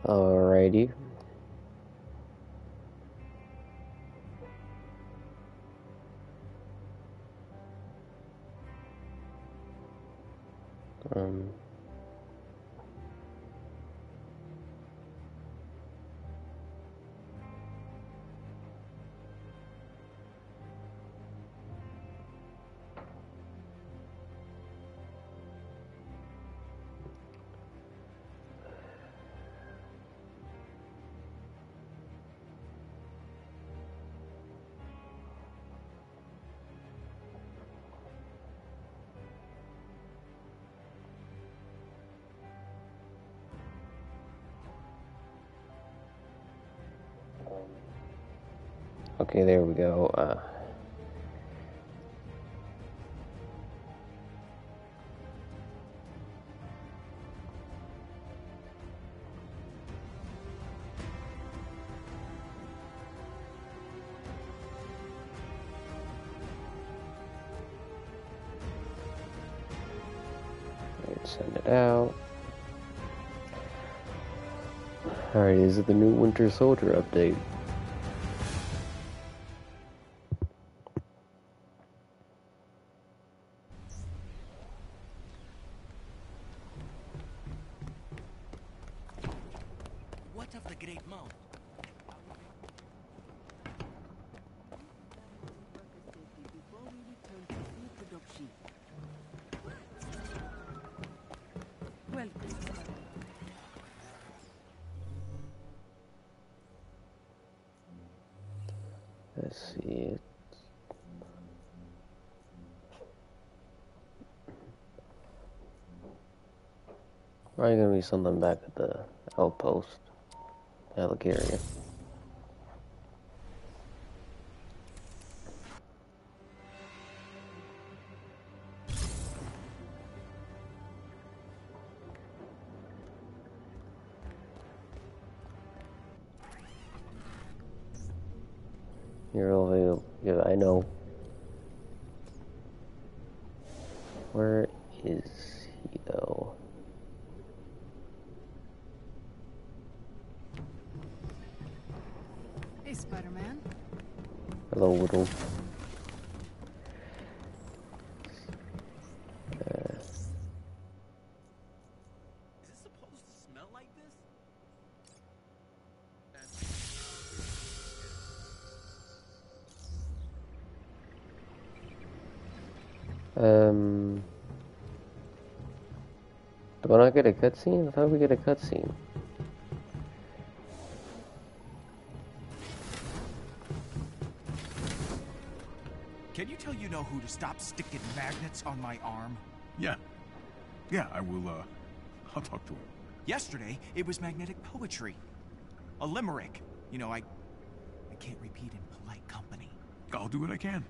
Alrighty. Um, okay, there we go. Let's send it out. Alright, is it the new Winter Soldier update? What of the Great Mount? Let's see. Probably gonna be something back at the outpost, Alligaria. You're over. Yeah, I know. Where is he though? Hey, Spider-Man. Hello, Whittle. Is it supposed to smell like this? Do I not get a cutscene? I thought we get a cutscene. Can you tell you know who to stop sticking magnets on my arm? Yeah. Yeah, I will, I'll talk to him. Yesterday, it was magnetic poetry. A limerick. You know, I can't repeat in polite company. I'll do what I can.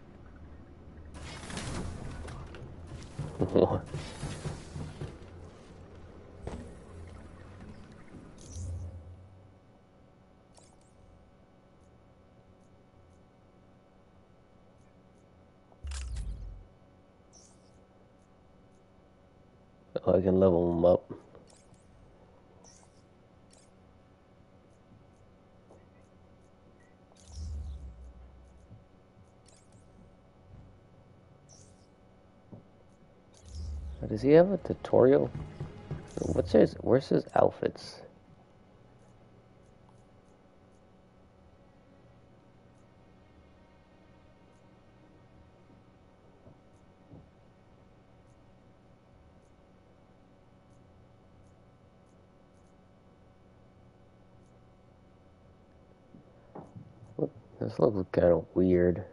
Oh, I can level him up. Does he have a tutorial? Where's his outfits? This looks kind of weird.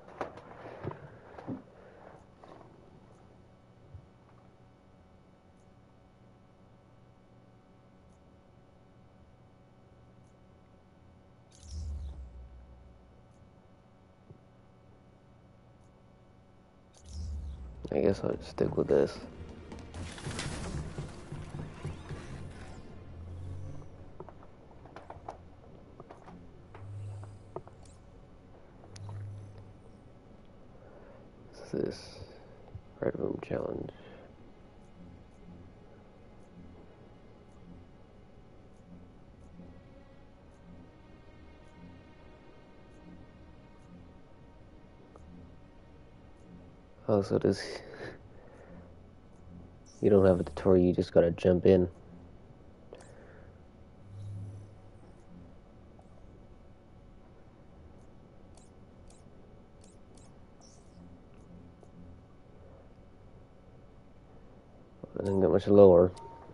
I guess I'll just stick with this. What's this? Red Room Challenge. Oh, so this... You don't have a tutorial, you just gotta jump in. It doesn't get much lower.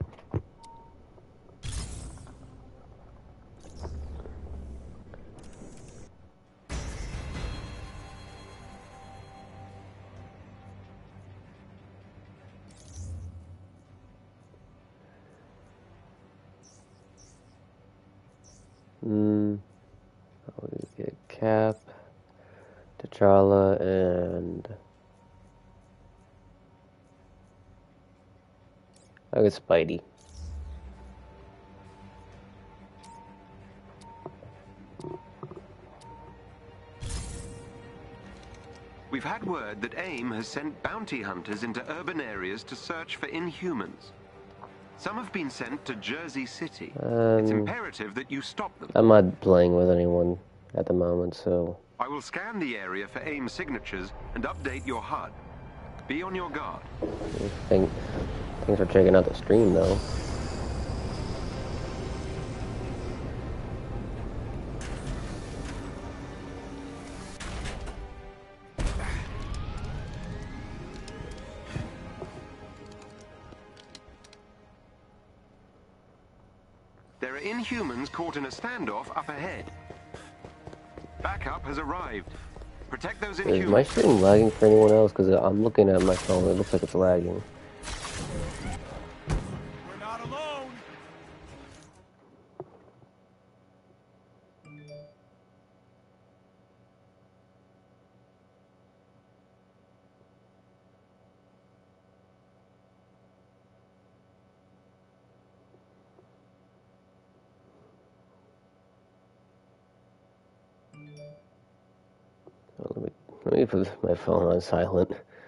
We get Cap, T'Challa, and I get Spidey. We've had word that AIM has sent bounty hunters into urban areas to search for Inhumans. Some have been sent to Jersey City. It's imperative that you stop them. I'm not playing with anyone at the moment, so... I will scan the area for AIM signatures and update your HUD. Be on your guard. Thanks for checking out the stream, though. There are Inhumans caught in a standoff up ahead. Backup has arrived. Protect those Inhumans. Is my stream lagging for anyone else? Because I'm looking at my phone, it looks like it's lagging. We're not alone. Let me put my phone on silent.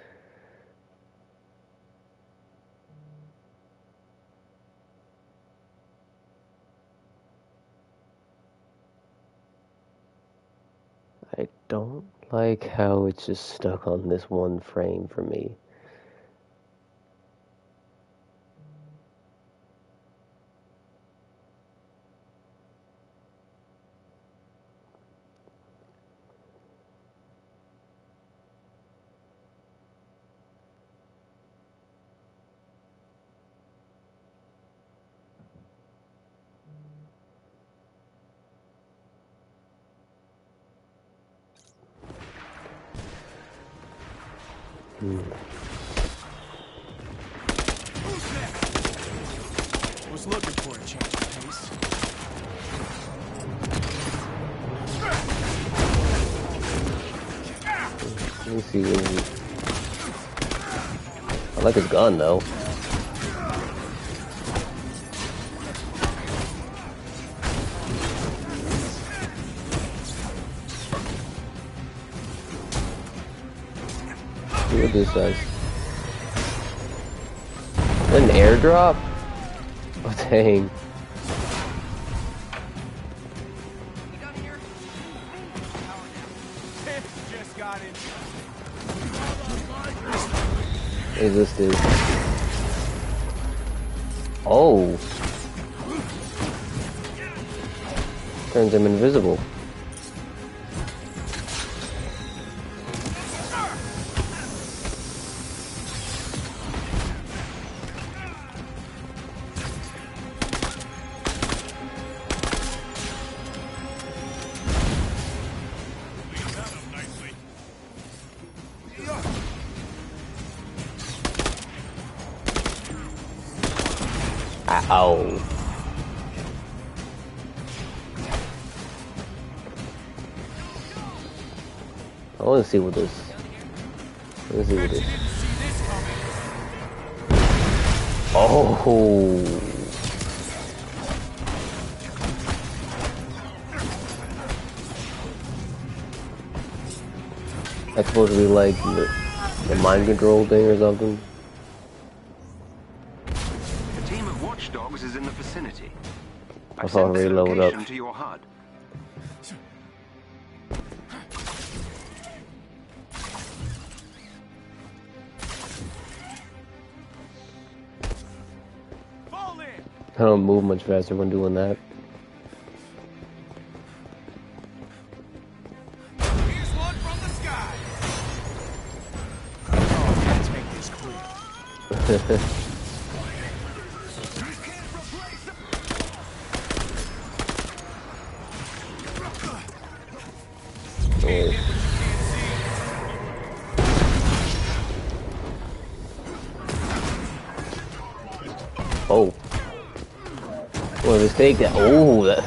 I don't like how it's just stuck on this one frame for me. Was looking for a change of pace. Let me see. I like his gun, though. See what this does. An airdrop? Oh, dang. Just got in. What is this dude? Oh. Turns him invisible. Ow. I want to see what this... Let's see what this... Oh! That's supposed to be like the mind control thing or something? A team of watchdogs is in the vicinity. I thought I reload up. To your HUD. I don't move much faster when doing that. Here's one from the sky. Oh, let's make this quick. Oh. What a mistake that. Oh, that.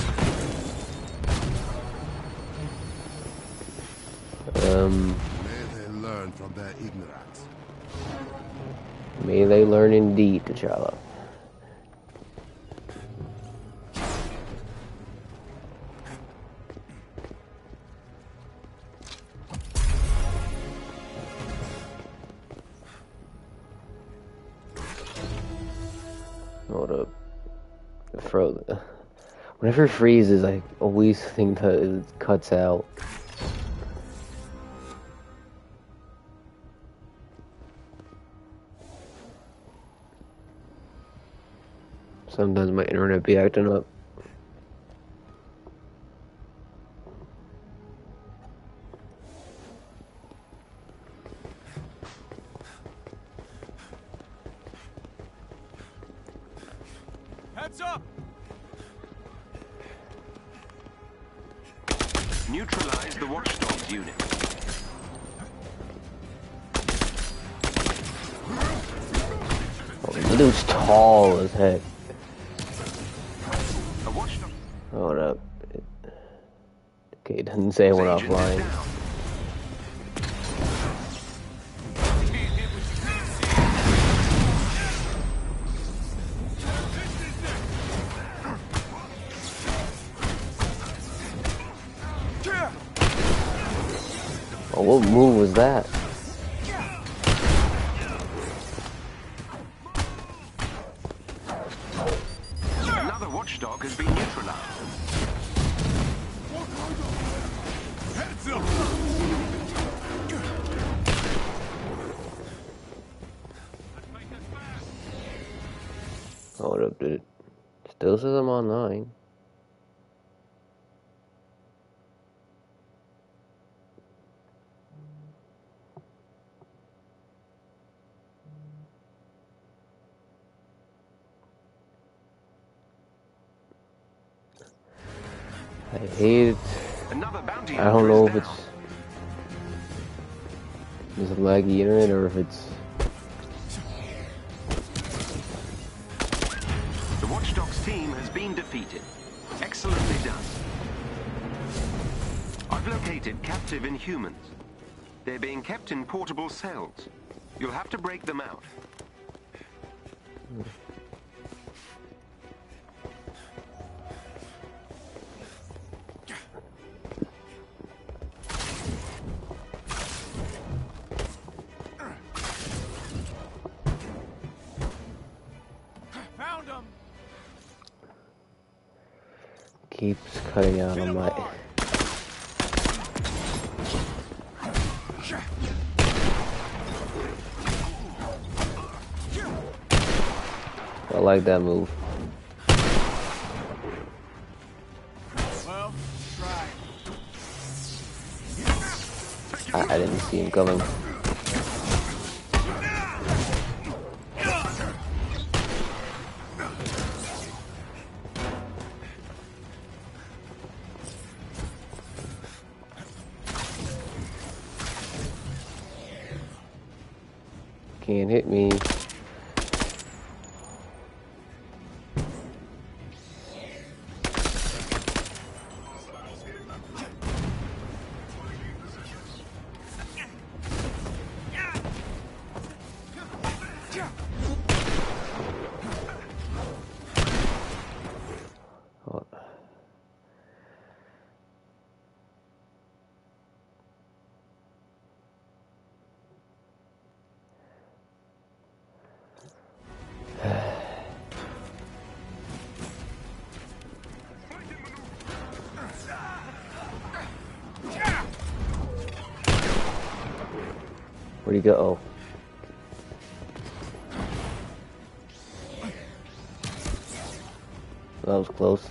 May they learn from their ignorance. May they learn indeed, T'Challa. Hold up. Whenever it freezes, I always think that it cuts out. Sometimes my internet be acting up. Heads up! Neutralize the Watchdogs unit. Oh, the dude's tall as heck. A Watchdog. Hold up. Okay, it doesn't say it went offline. Oh, what move was that? Another Watchdog has been neutralized. Heads up! Hold up, dude. Still says I'm online. I hate it. Another bounty I don't know if hunter is it's laggy internet or if it's... The Watchdogs team has been defeated. Excellently done. I've located captive Inhumans. They're being kept in portable cells. You'll have to break them out. Found him! Keeps cutting out on my... I like that move. Well, try. I didn't see him coming. Can't hit me. Where'd he go? Oh. was close.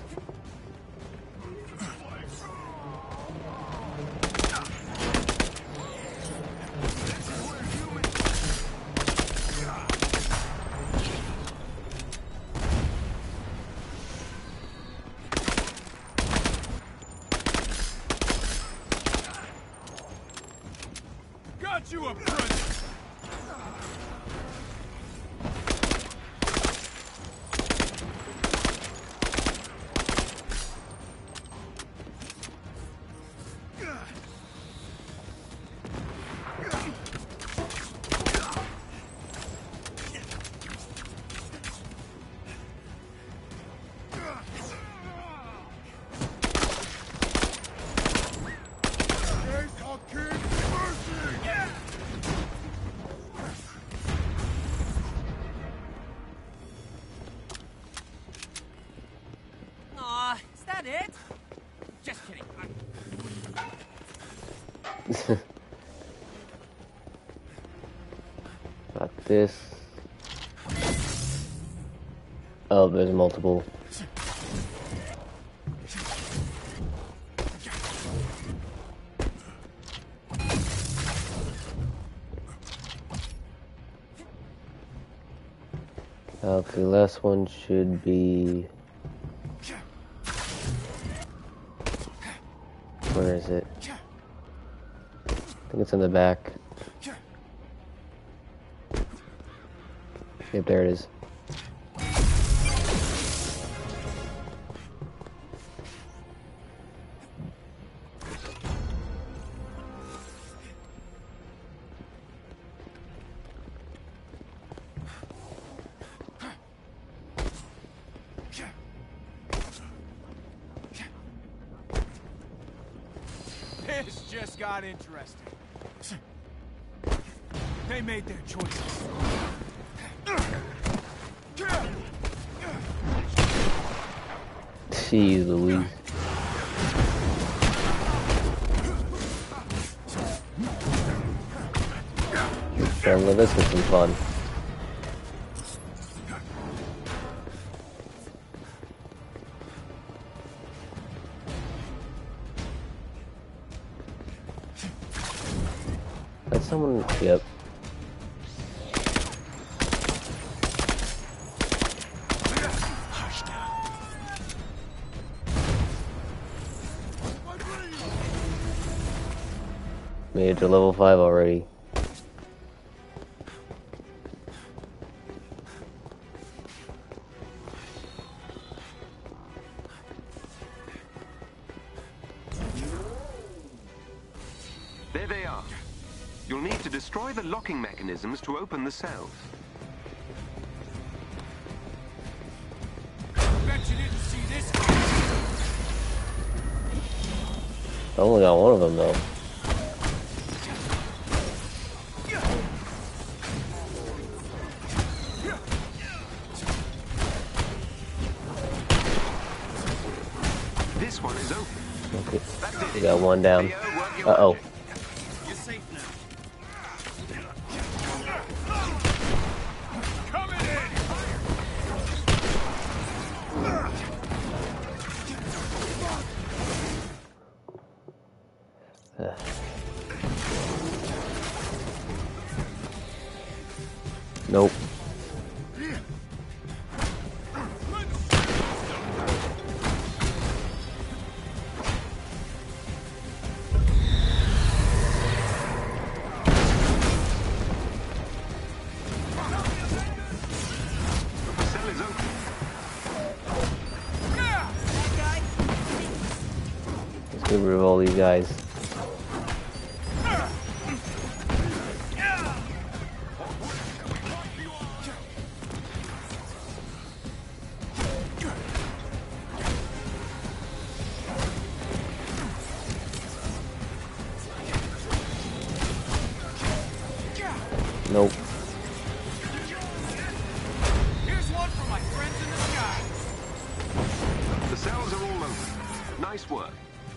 Got you a present! It? Just kidding. Got this. Oh, there's multiple. Okay, last one should be... Where is it? I think it's in the back. Yep, there it is. This just got interesting. They made their choices. Jeez Louise. Well, this was some fun. That's someone, yep. Made it to level 5 already. There they are. You'll need to destroy the locking mechanisms to open the cells. Bet you didn't see this. I only got one of them though. This one is open. Okay, we got one down. Uh-oh. You're safe now. Coming in! Nope. Let's get rid of all these guys. Nope. Here's one for my friends in the sky. The cells are all open. Nice work.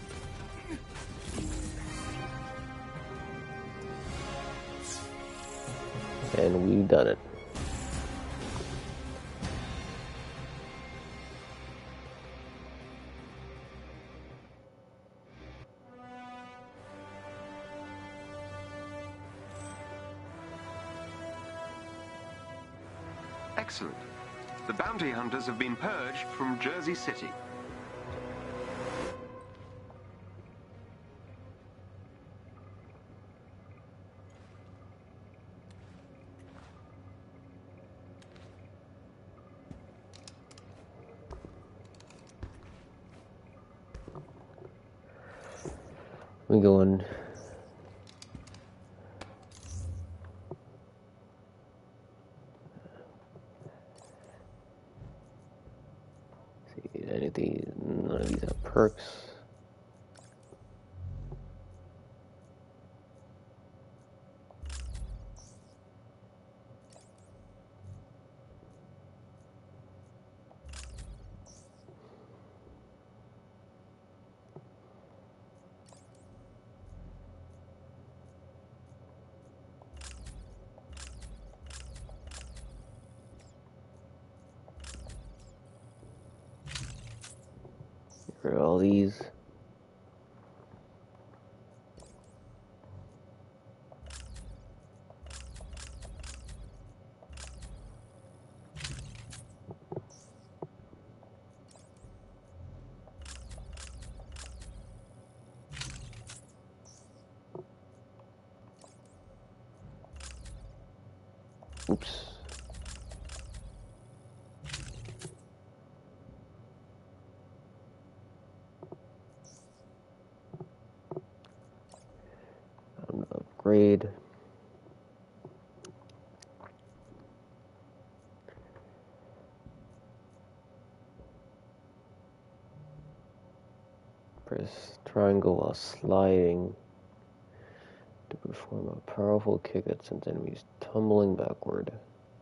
And we've done it. Excellent. The bounty hunters have been purged from Jersey City. We going. See, none of these have perks. For all these. Oops. Upgrade. Press triangle while sliding to perform a powerful kick that sends enemies tumbling backward.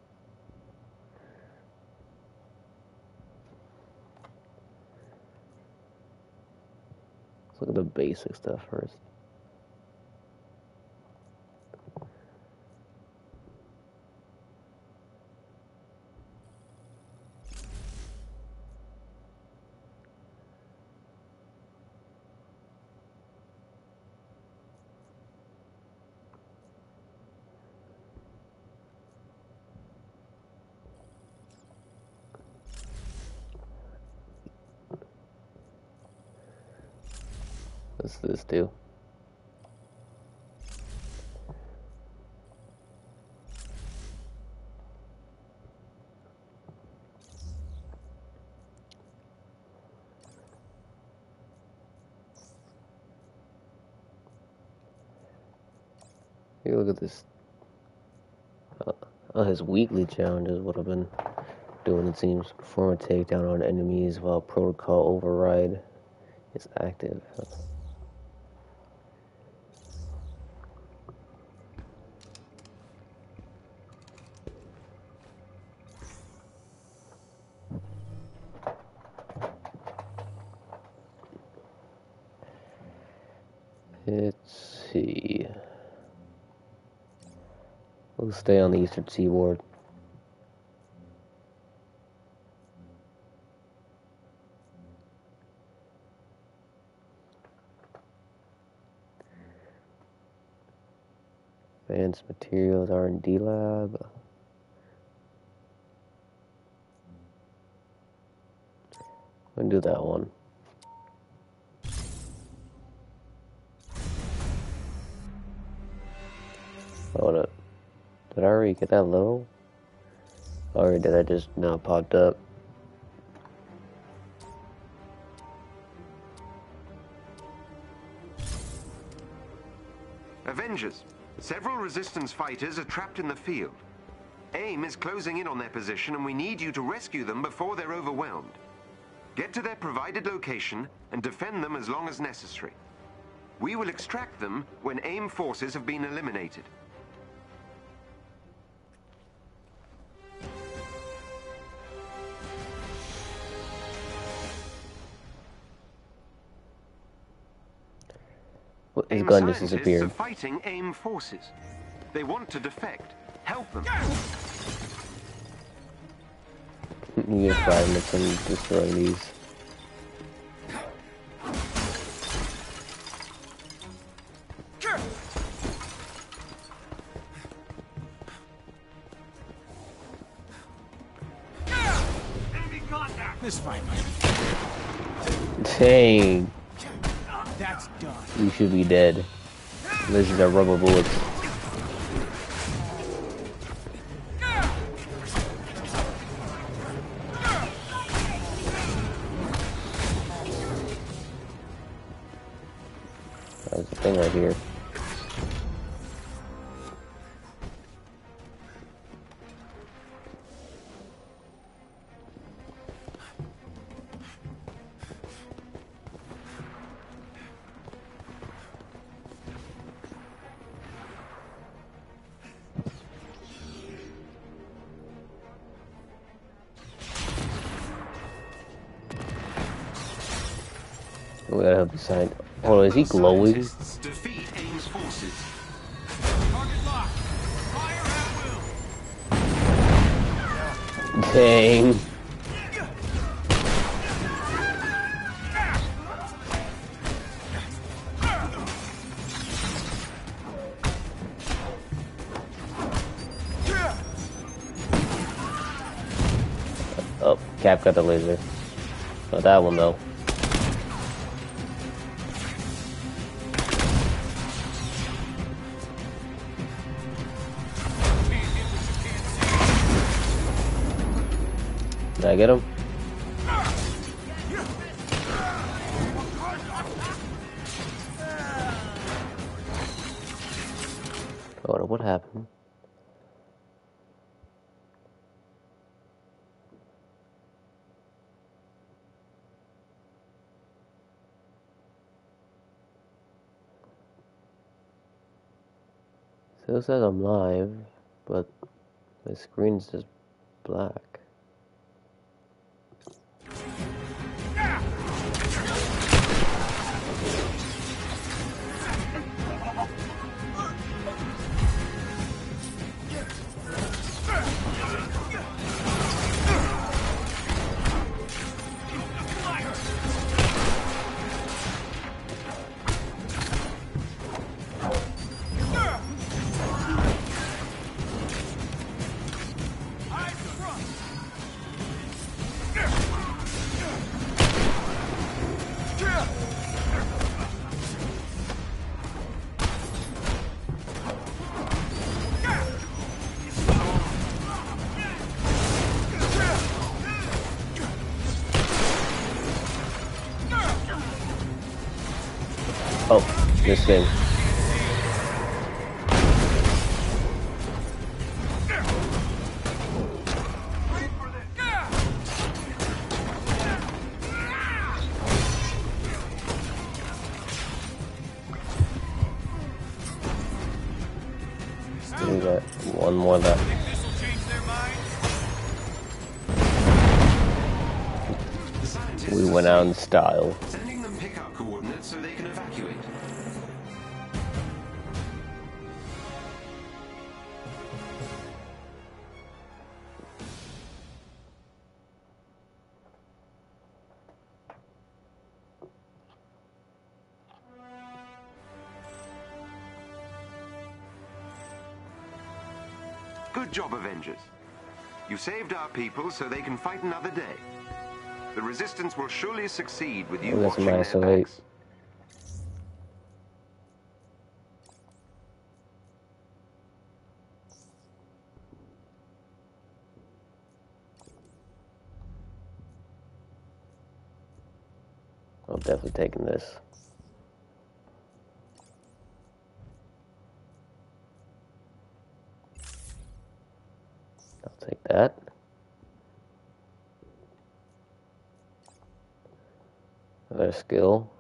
Let's look at the basic stuff first. What's this do? Hey, look at this. His weekly challenge is what I've been doing, it seems. Perform a takedown on enemies while protocol override is active. Let's see. We'll stay on the eastern seaboard. Advanced Materials R&D Lab. I'm gonna do that one. Hold up. Did I already get that low? Or did I just now popped up? Avengers. Several resistance fighters are trapped in the field. AIM is closing in on their position and we need you to rescue them before they're overwhelmed. Get to their provided location and defend them as long as necessary. We will extract them when AIM forces have been eliminated. His gun just disappeared. Are fighting AIM forces. They want to defect. Help them. You get 5 minutes on destroying these. satisfied by it. Dang. That's done. You should be dead. This is a rubber bullets. There's a thing right here. We gotta help the side. Oh, is he glowing? Defeat AIM's forces. Target locked. Fire at will. Dang. Oh, Cap got the laser. Not that one though. Did I get him? Oh, what happened? Still says I'm live, but the screen's just black. Oh, this thing. We got one more left. We went out in style. Sending them pickup coordinates so they can evacuate. Good job, Avengers. You saved our people so they can fight another day. The Resistance will surely succeed with you watching their backs. I'm definitely taking this. I'll take that. Another skill.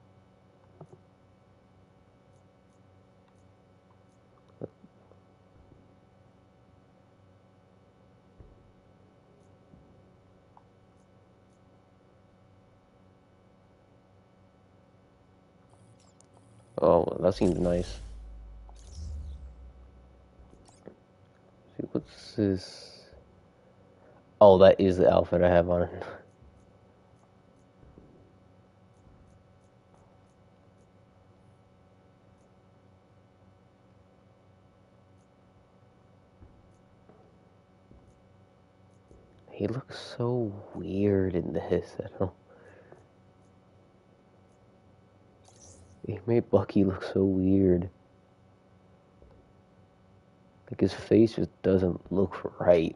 Oh, that seems nice. See, what's this? Oh, that is the outfit I have on. He looks so weird in this. I don't. He made Bucky look so weird. Like his face just doesn't look right.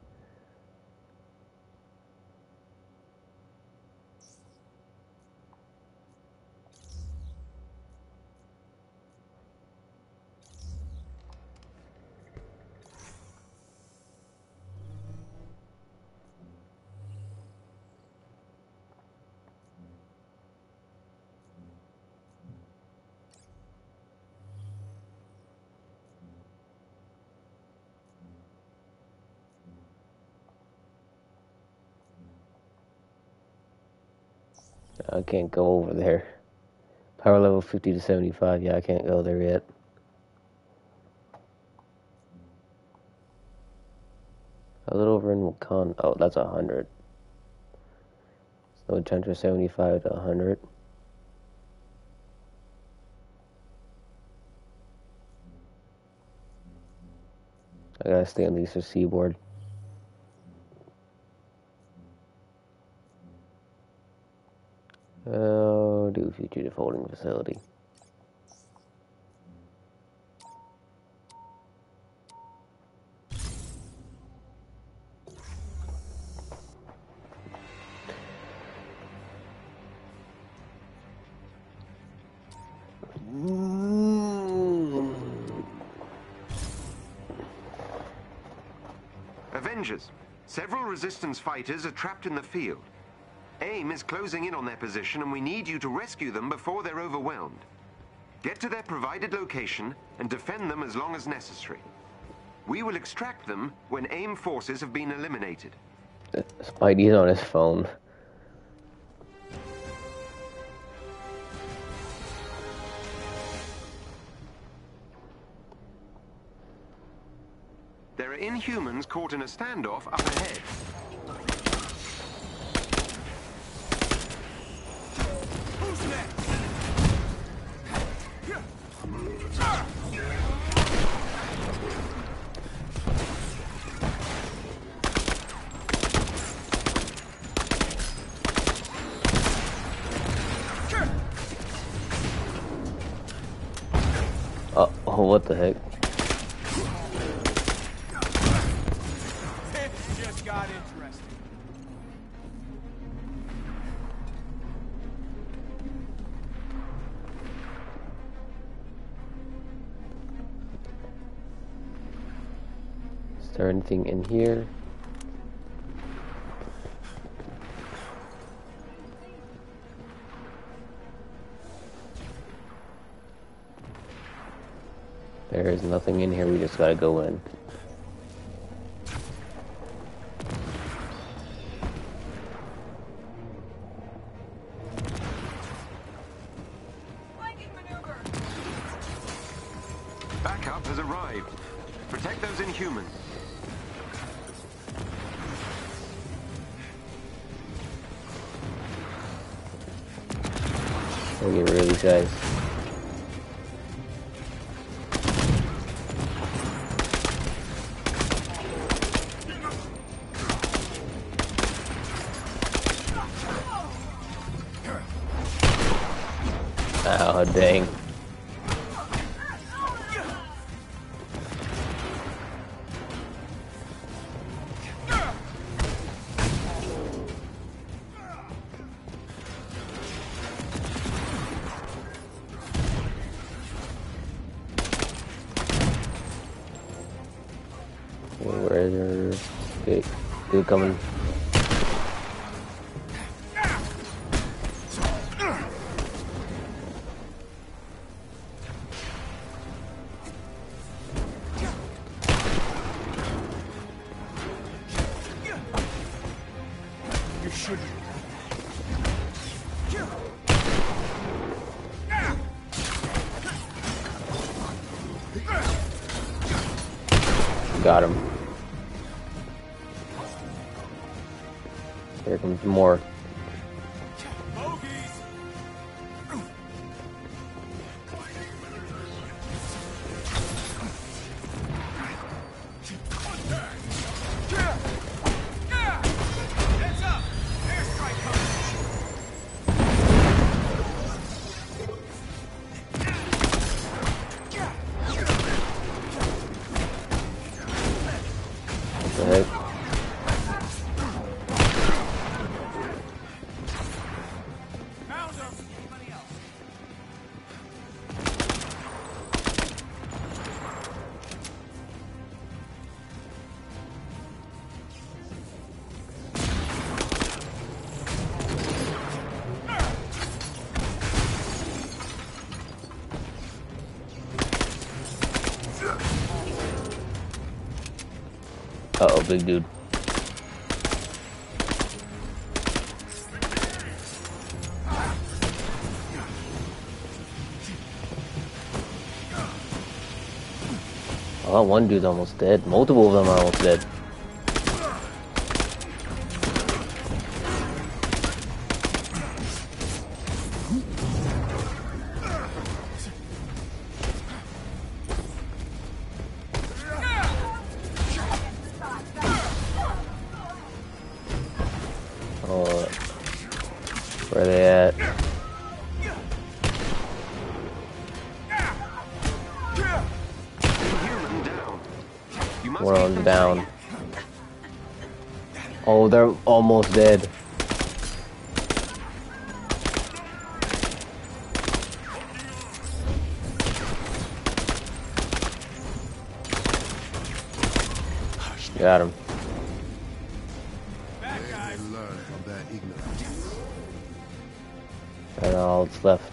I can't go over there. Power level 50 to 75. Yeah, I can't go there yet. A little over in Wakanda. Oh, that's 100. So transfer 75 to 100. I gotta stay on the eastern seaboard. Oh, do fugitive holding facility. Avengers. Several resistance fighters are trapped in the field. AIM is closing in on their position, and we need you to rescue them before they're overwhelmed. Get to their provided location and defend them as long as necessary. We will extract them when AIM forces have been eliminated. Spidey's on his phone. There are Inhumans caught in a standoff up ahead. Who's next? Oh, what the heck? It just got interesting. Is there anything in here? There is nothing in here, we just gotta go in. Backup has arrived. Protect those Inhumans. I'll get rid of these guys. Oh, dang. Where is there? Good coming. You shouldn't. Got him. Here comes more. big dude. Oh, one dude's almost dead. Multiple of them are almost dead. Oh, where are they at? One of them down. Oh, they're almost dead. Got him. And all that's left.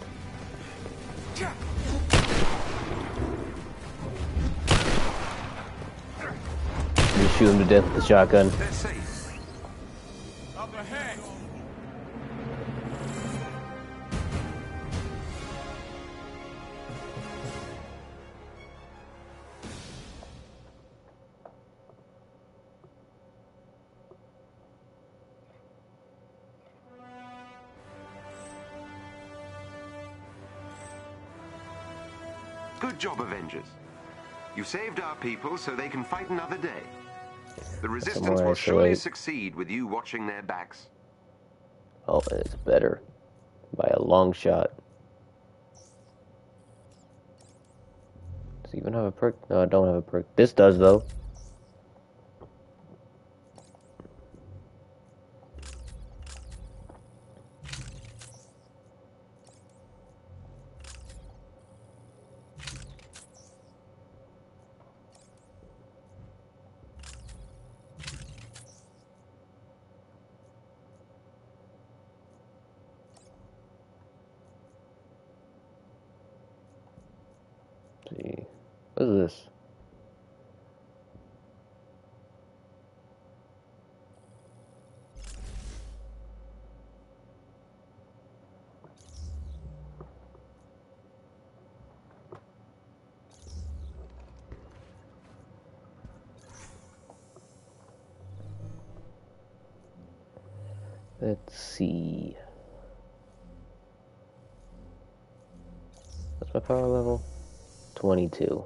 You shoot him to death with the shotgun. Up ahead. Good job, Avengers. You saved our people so they can fight another day. The Resistance will surely succeed with you watching their backs. Oh, it's better. By a long shot. Does it even have a perk? No, I don't have a perk. This does, though. See. What is this? Let's see. What's my power level? 22.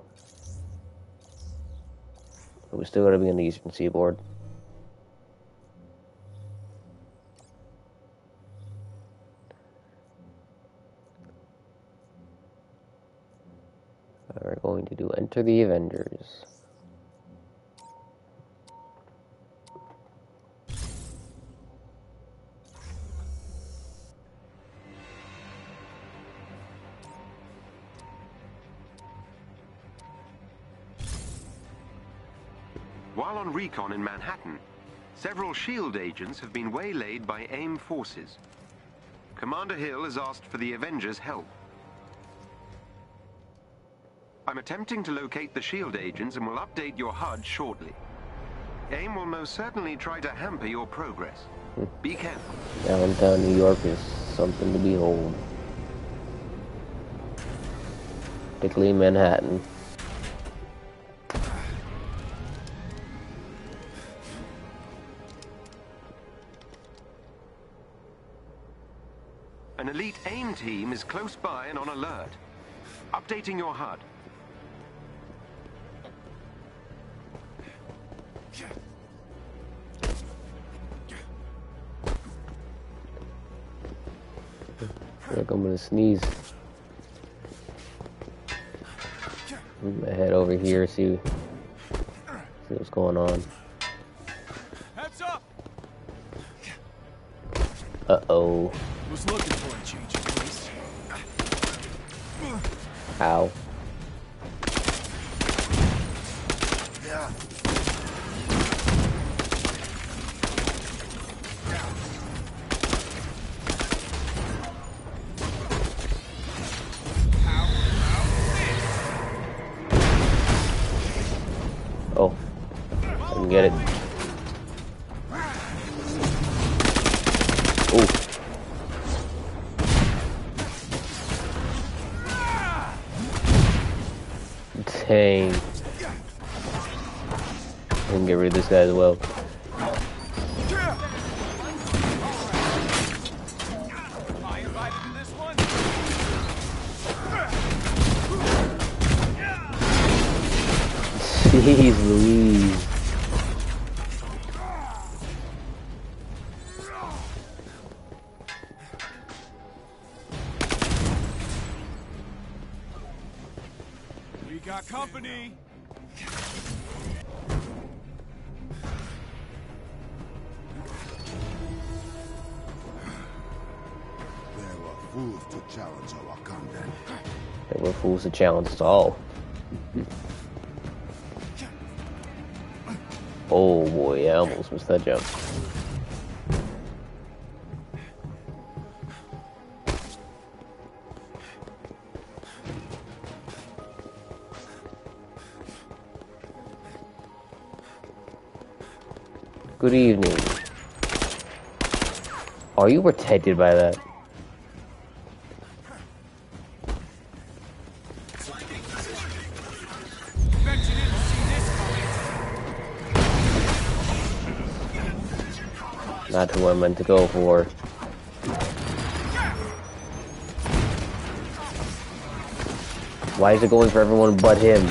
But we still gotta be in the Eastern Seaboard. We're going to do Enter the Avengers. While on recon in Manhattan, several S.H.I.E.L.D. agents have been waylaid by AIM forces. Commander Hill has asked for the Avengers' help. I'm attempting to locate the S.H.I.E.L.D. agents and will update your HUD shortly. AIM will most certainly try to hamper your progress. Be careful. Downtown New York is something to behold. Particularly Manhattan. An elite AIM team is close by and on alert. Updating your HUD. I think I'm gonna sneeze. I'm gonna head over here, see what's going on. Heads up. Uh-oh. Was looking for a change of pace. Ow. Oh, I can get it. Dang. I can get rid of this guy as well. Jeez Louise. We got company. There were fools to challenge our content. They were fools to challenge us all. Oh boy, I almost missed that jump. Good evening. Are you protected by that? Not who I meant to go for. Why is it going for everyone but him?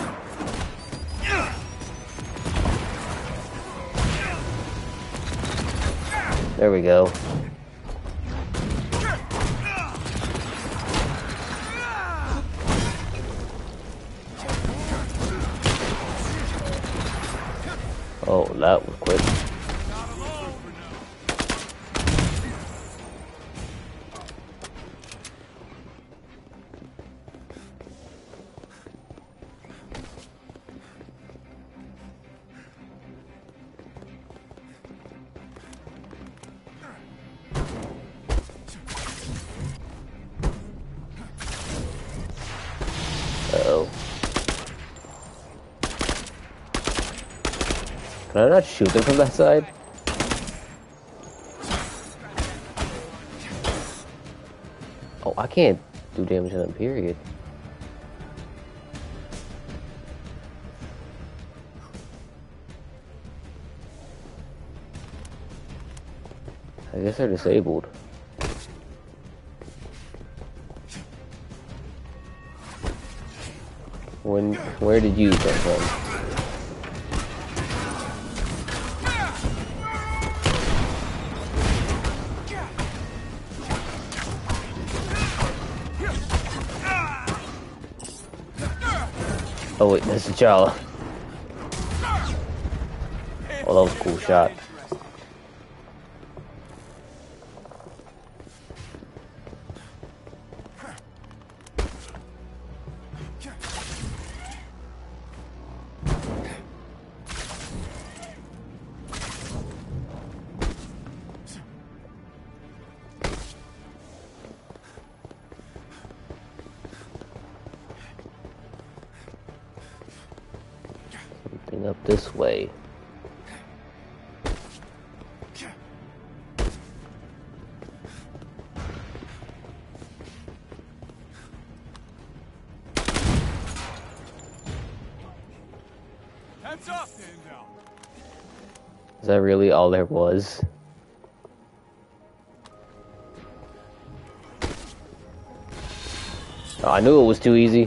There we go. Oh, that was quick. Uh-oh. Can I not shoot them from that side? Oh, I can't do damage to them, period. I guess they're disabled. Where did you come from? Oh wait, that's T'Challa. Oh, that was a cool shot. Up this way. Heads up. Is that really all there was? Oh, I knew it was too easy.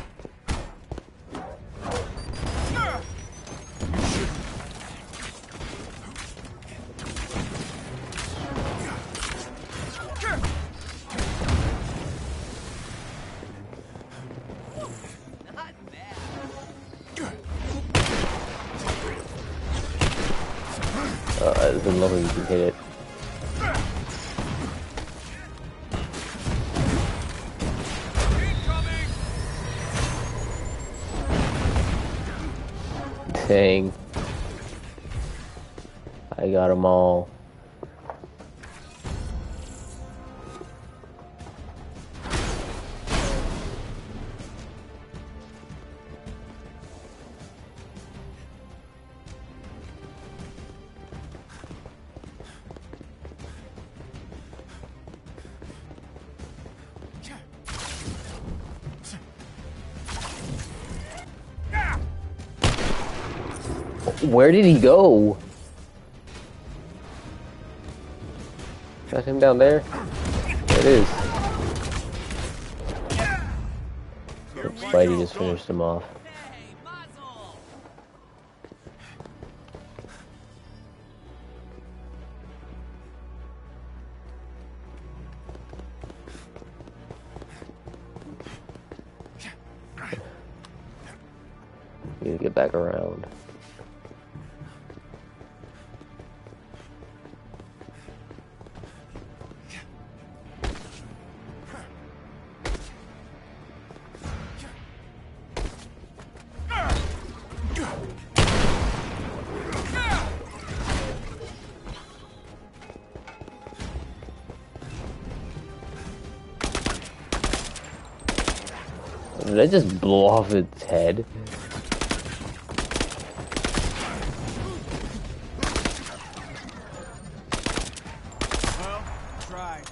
It's been lovely you can hit it. Dang. I got them all. Where did he go? Got him down there? There it is. Spidey just finished him off. Need to get back around. Did I just blow off its head? Well, try.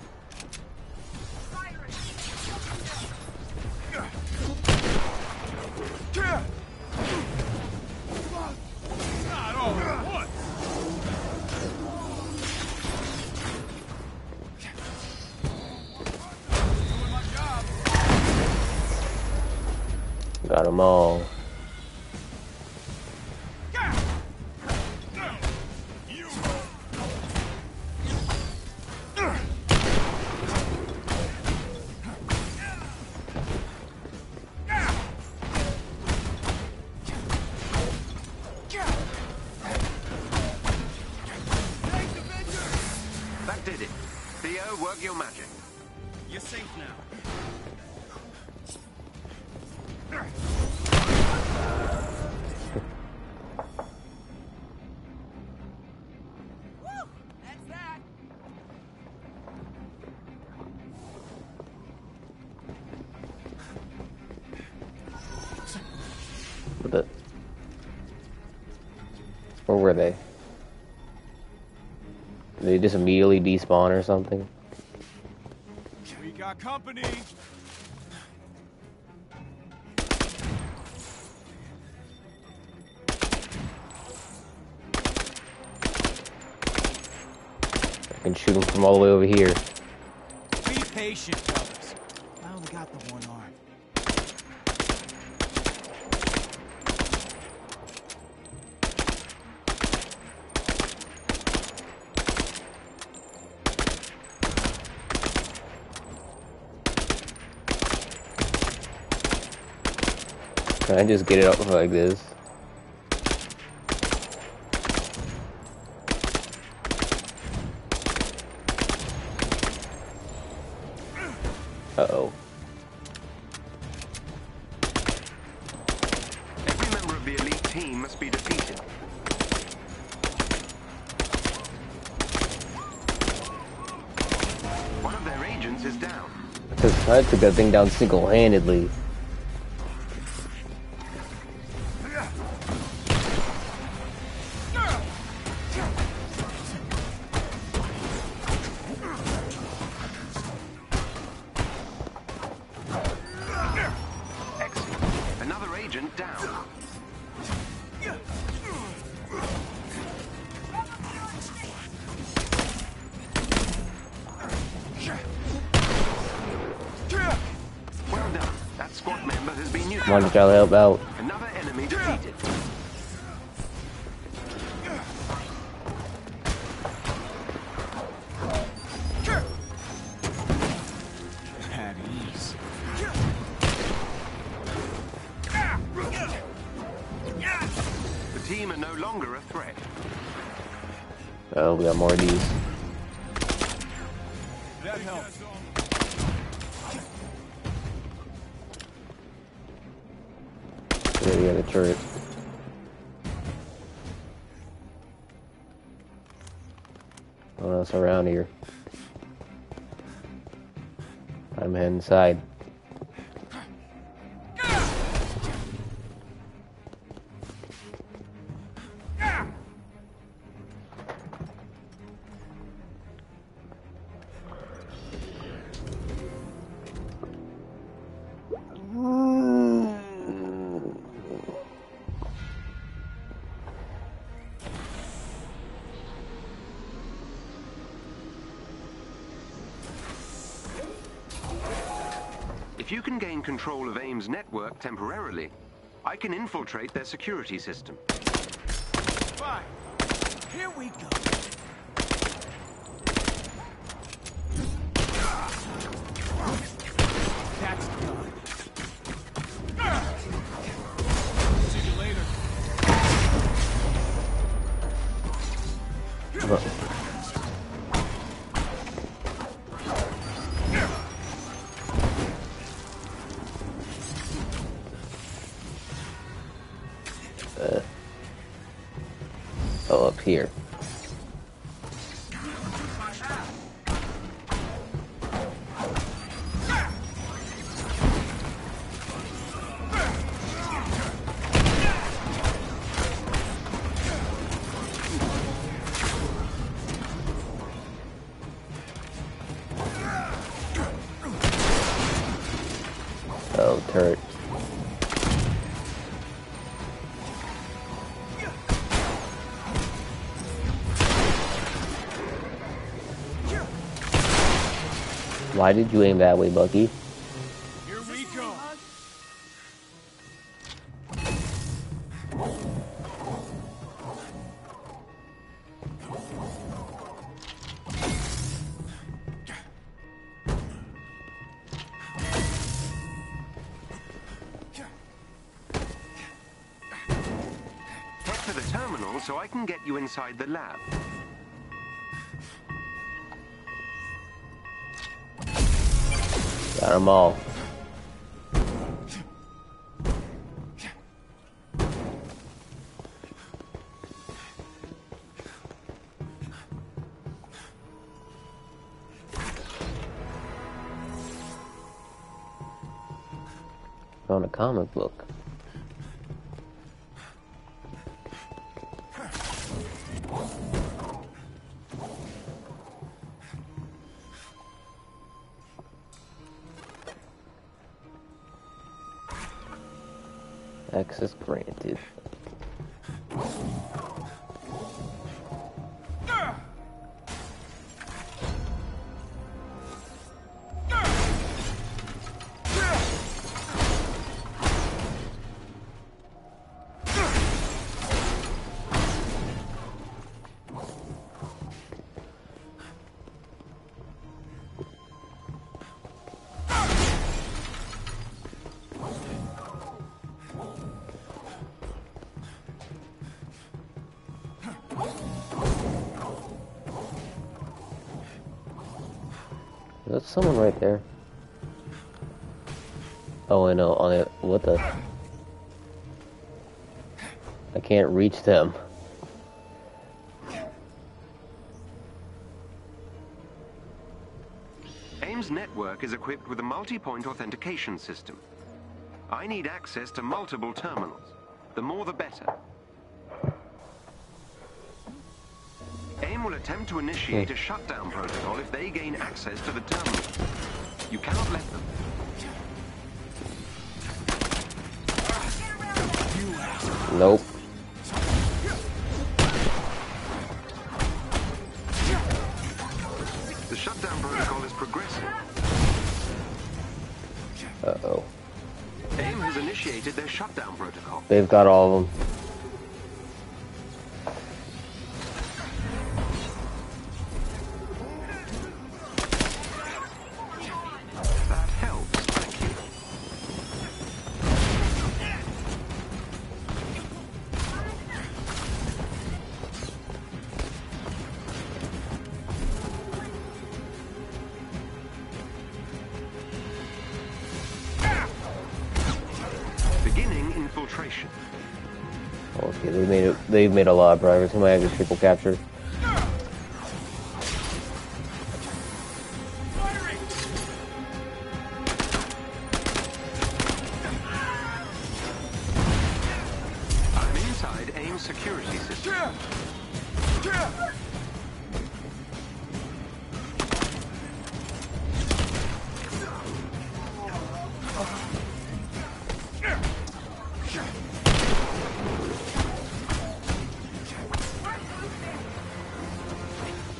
Not all at once. Doing my job. Got them all. That did it. Theo, work your magic. You're safe now. What the? Where were they? Did they just immediately despawn or something? We got company. I can shoot them from all the way over here. Be patient, brothers. I only got the one arm. Can I just get it up like this? Uh-oh. Every member of the elite team must be defeated. One of their agents is down. Because I took that thing down single-handedly. Excellent. Another agent down. Well done. That squad member has been neutralized. Come on, try to help out. Another enemy defeated. At ease. The team are no longer a threat. Oh, we got more of these. That helps. There we got a turret. What else around here? I'm heading inside. If you can gain control of AIM's network temporarily, I can infiltrate their security system. Fine. Here we go. That's done. See you later. Oh, up here. Oh, turret. Why did you aim that way, Bucky? Here we go. Head to the terminal so I can get you inside the lab. Got them all. Found a comic book. Access granted. There's someone right there. Oh, I know. On it. What the? I can't reach them. AIM's network is equipped with a multi-point authentication system. I need access to multiple terminals. The more the better. AIM will attempt to initiate a shutdown protocol if they gain access to the terminal. You cannot let them. Nope. The shutdown protocol is progressive. Uh-oh. AIM has initiated their shutdown protocol. They've got all of them. That helps, thank you. Beginning infiltration. Okay, they've made a lot of progress. We might have just triple captured. I'm inside AIM's security system.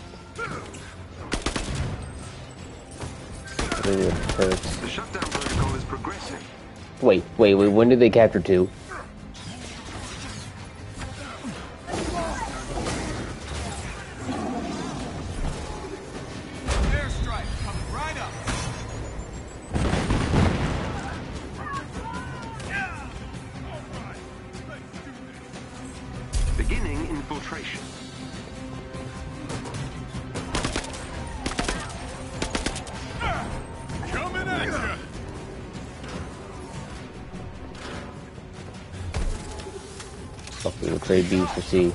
Turrets. The shutdown protocol is Wait, when did they capture 2? Beginning infiltration. Coming at you! Fucking trade beef to see.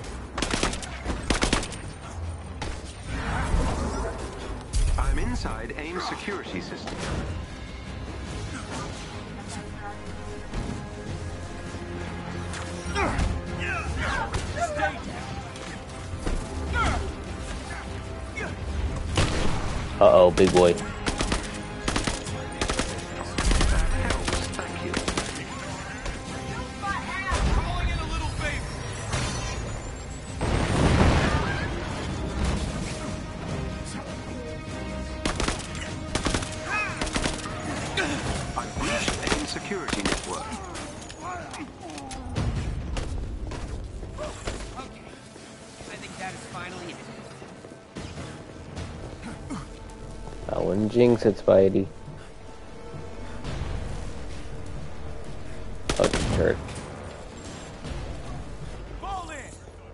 I'm inside AIM security system. Uh-oh, big boy. Thank you. Calling in a little favor. I've breached AIM security network. Okay. I think that is finally it. I wouldn't jinx it, Spidey. Oh, it's hurt. Fall in.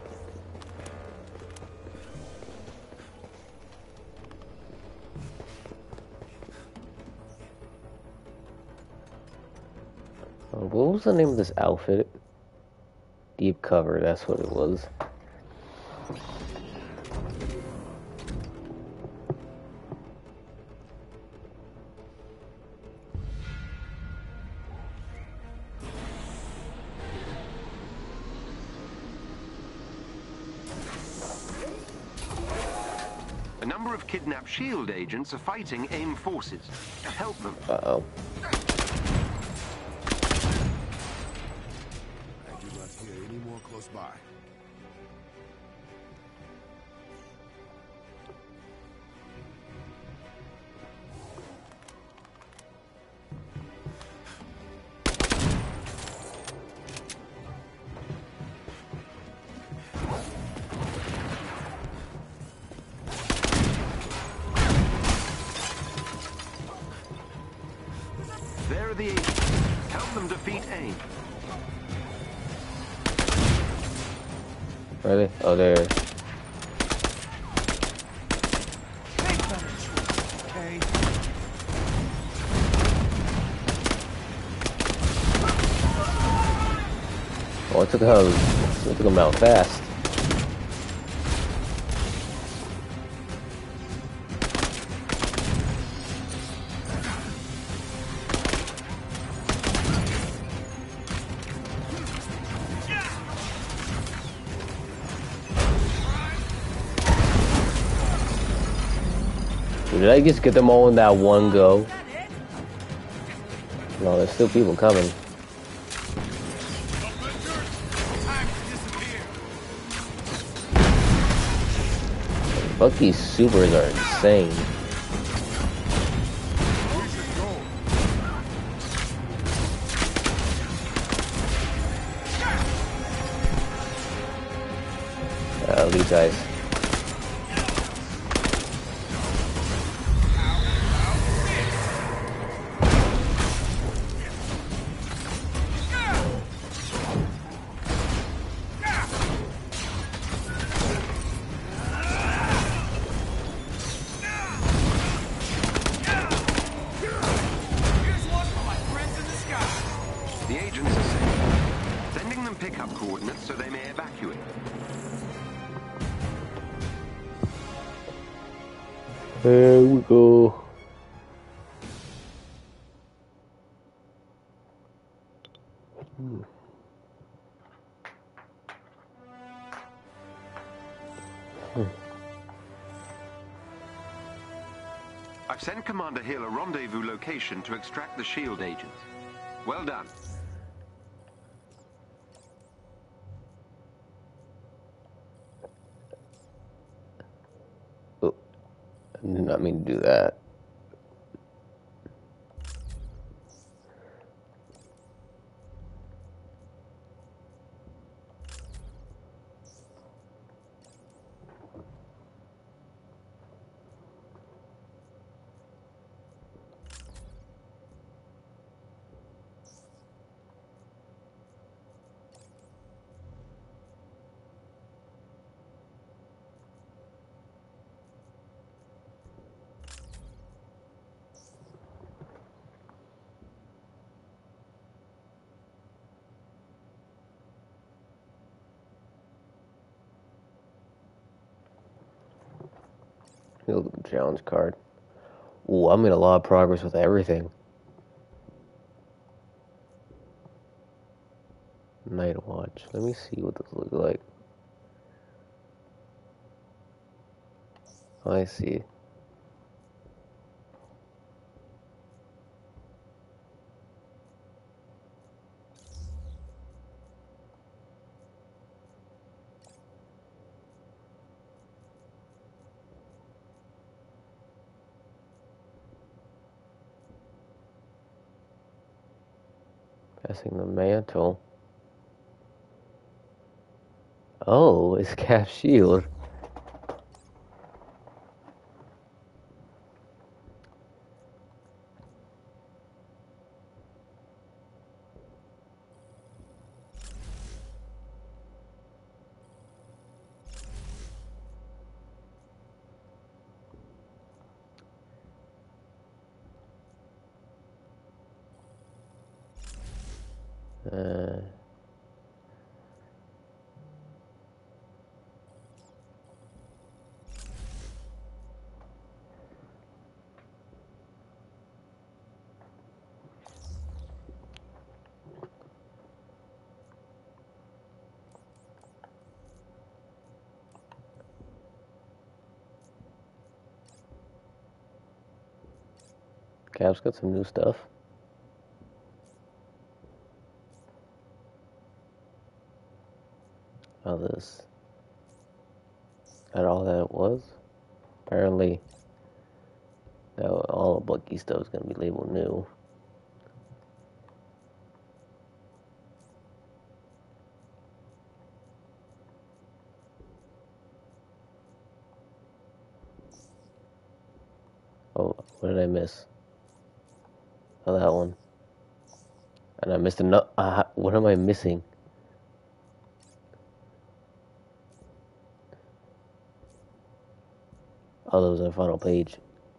What was the name of this outfit? Deep cover, that's what it was. A number of kidnapped SHIELD agents are fighting AIM forces. Help them. Uh-oh. I do not hear any more close by. There are the agents. Help them defeat AIM. Really? Oh, there. Make better choices, okay? Oh, it took him out fast. Did I just get them all in that one go? No, there's still people coming. Time to disappear. Bucky's supers are insane. These guys. Here's one for my friends in the sky. The agents are safe. Sending them pickup coordinates so they may evacuate. There we go. I've sent Commander Hill a rendezvous location to extract the SHIELD agents. Well done. Oh, I did not mean to do that. Look at the challenge card. Ooh, I made a lot of progress with everything. Night Watch. Let me see what this looks like. Oh, I see. Passing the mantle. Oh, it's Cap Shield. Cap's got some new stuff. Oh, this. That all that it was? Apparently, that all the Bucky stuff is gonna be labeled new. Oh, what did I miss? Oh, that one. And I missed another. What am I missing? Oh, that was the final page.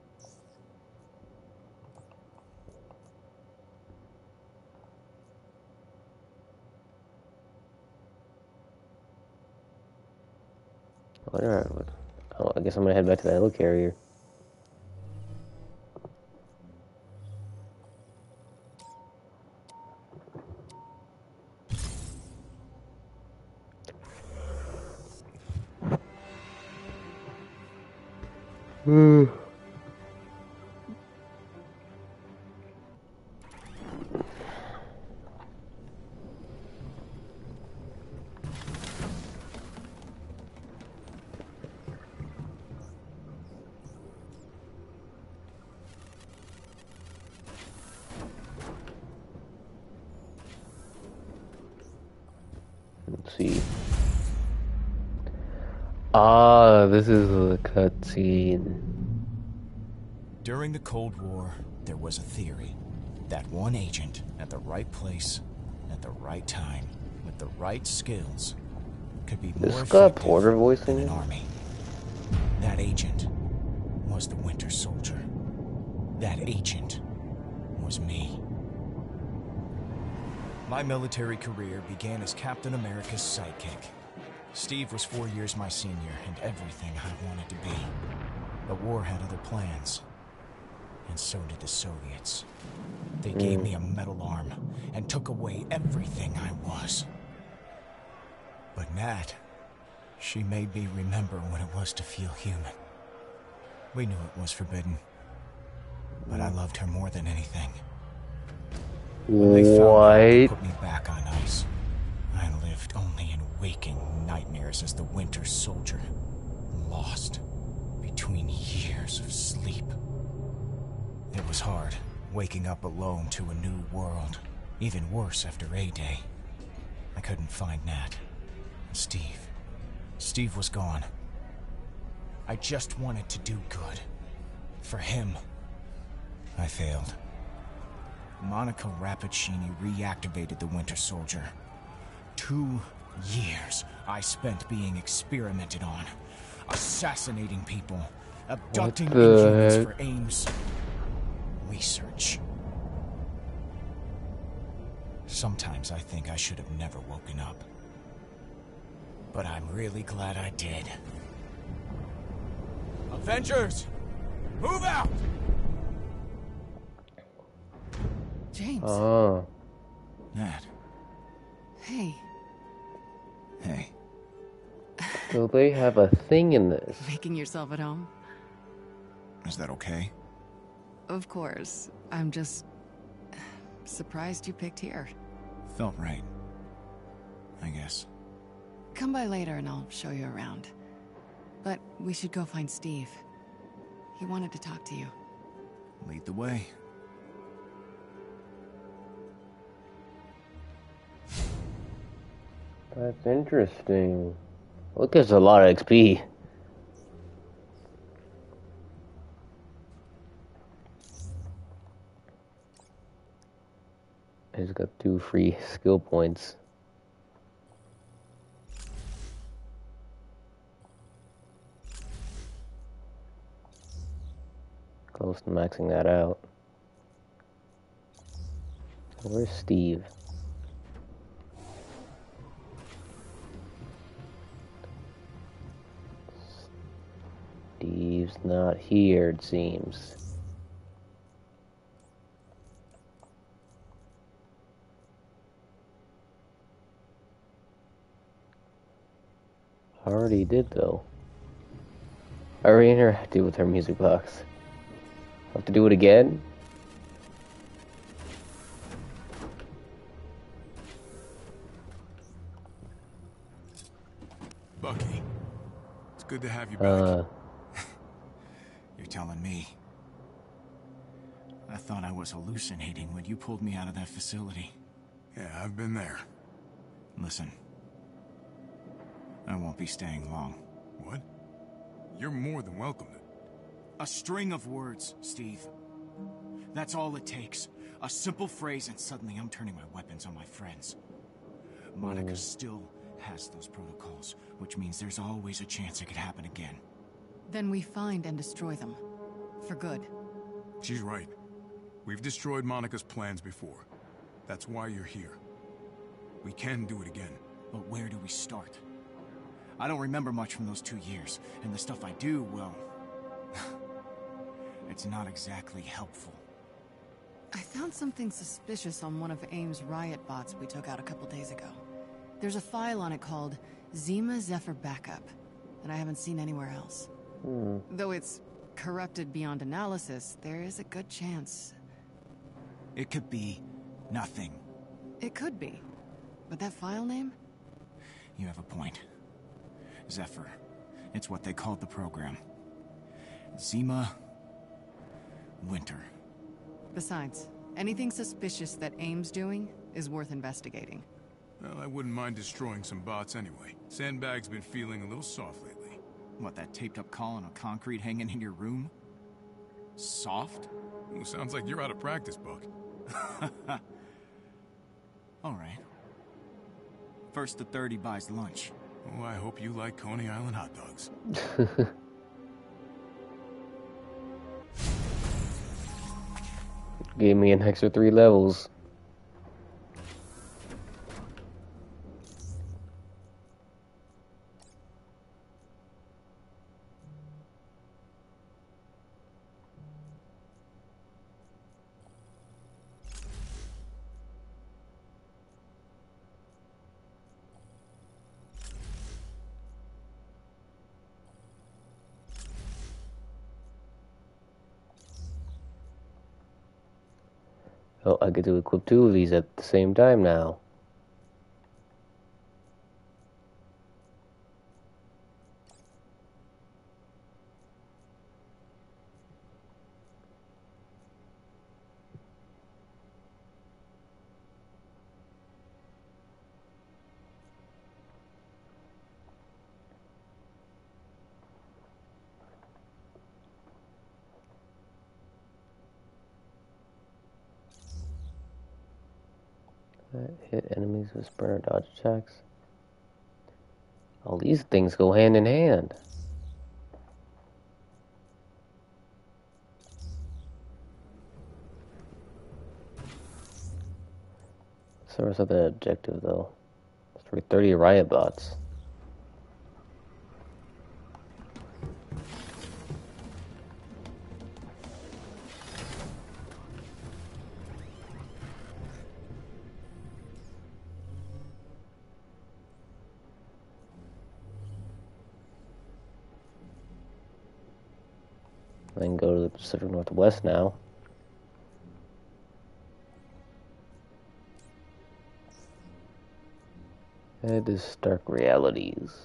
Alright, I guess I'm gonna head back to the helicarrier. Let's see. Ah, this is a cutscene. During the Cold War, there was a theory that one agent at the right place, at the right time, with the right skills, could be more effective Porter voicing than an army. That agent was the Winter Soldier. That agent was me. My military career began as Captain America's sidekick. Steve was 4 years my senior and everything I wanted to be. The war had other plans. And so did the Soviets. They gave me a metal arm and took away everything I was. But Nat, she made me remember what it was to feel human. We knew it was forbidden. But I loved her more than anything. When they found out to put me back on ice, I lived only in waking nightmares as the Winter Soldier, lost between years of sleep. It was hard, waking up alone to a new world. Even worse after A-Day. I couldn't find Nat. And Steve. Steve was gone. I just wanted to do good. For him. I failed. Monica Rappaccini reactivated the Winter Soldier. 2 years I spent being experimented on. Assassinating people. Abducting Inhumans for AIM's research. Sometimes I think I should have never woken up. But I'm really glad I did. Avengers! Move out! James. Oh. Nat. Hey. Hey. So they have a thing in this. Making yourself at home? Is that okay? Of course. I'm just surprised you picked here. Felt right. I guess. Come by later and I'll show you around. But we should go find Steve. He wanted to talk to you. Lead the way. That's interesting. Look, there's a lot of XP. I just got 2 free skill points. Close to maxing that out. Where's Steve? Steve's not here, it seems. I already did, though. I already interacted with her music box. Have to do it again? Bucky, it's good to have you back. You're telling me. I thought I was hallucinating when you pulled me out of that facility. Yeah, I've been there. Listen. I won't be staying long. What? You're more than welcome to... A string of words, Steve. That's all it takes. A simple phrase and suddenly I'm turning my weapons on my friends. Monica still has those protocols, which means there's always a chance it could happen again. Then we find and destroy them. For good. She's right. We've destroyed Monica's plans before. That's why you're here. We can do it again. But where do we start? I don't remember much from those 2 years, and the stuff I do, well... it's not exactly helpful. I found something suspicious on one of AIM's riot bots we took out a couple days ago. There's a file on it called Zima Zephyr Backup, and I haven't seen anywhere else. Though it's corrupted beyond analysis, there is a good chance. It could be nothing. It could be. But that file name? You have a point. Zephyr. It's what they called the program. Zima... Winter. Besides, anything suspicious that AIM's doing is worth investigating. Well, I wouldn't mind destroying some bots anyway. Sandbag's been feeling a little soft lately. What, that taped-up call on a concrete hanging in your room? Soft? Well, sounds like you're out of practice, Buck. All right. First to 30 buys lunch. Oh, I hope you like Coney Island hot dogs. Gave me an extra 3 levels. Oh, I get to equip 2 of these at the same time now. Hit enemies with sprint or dodge attacks. All these things go hand in hand. Service of the objective though. 30 riot bots. I can go to the Pacific Northwest now. It is Stark Realities.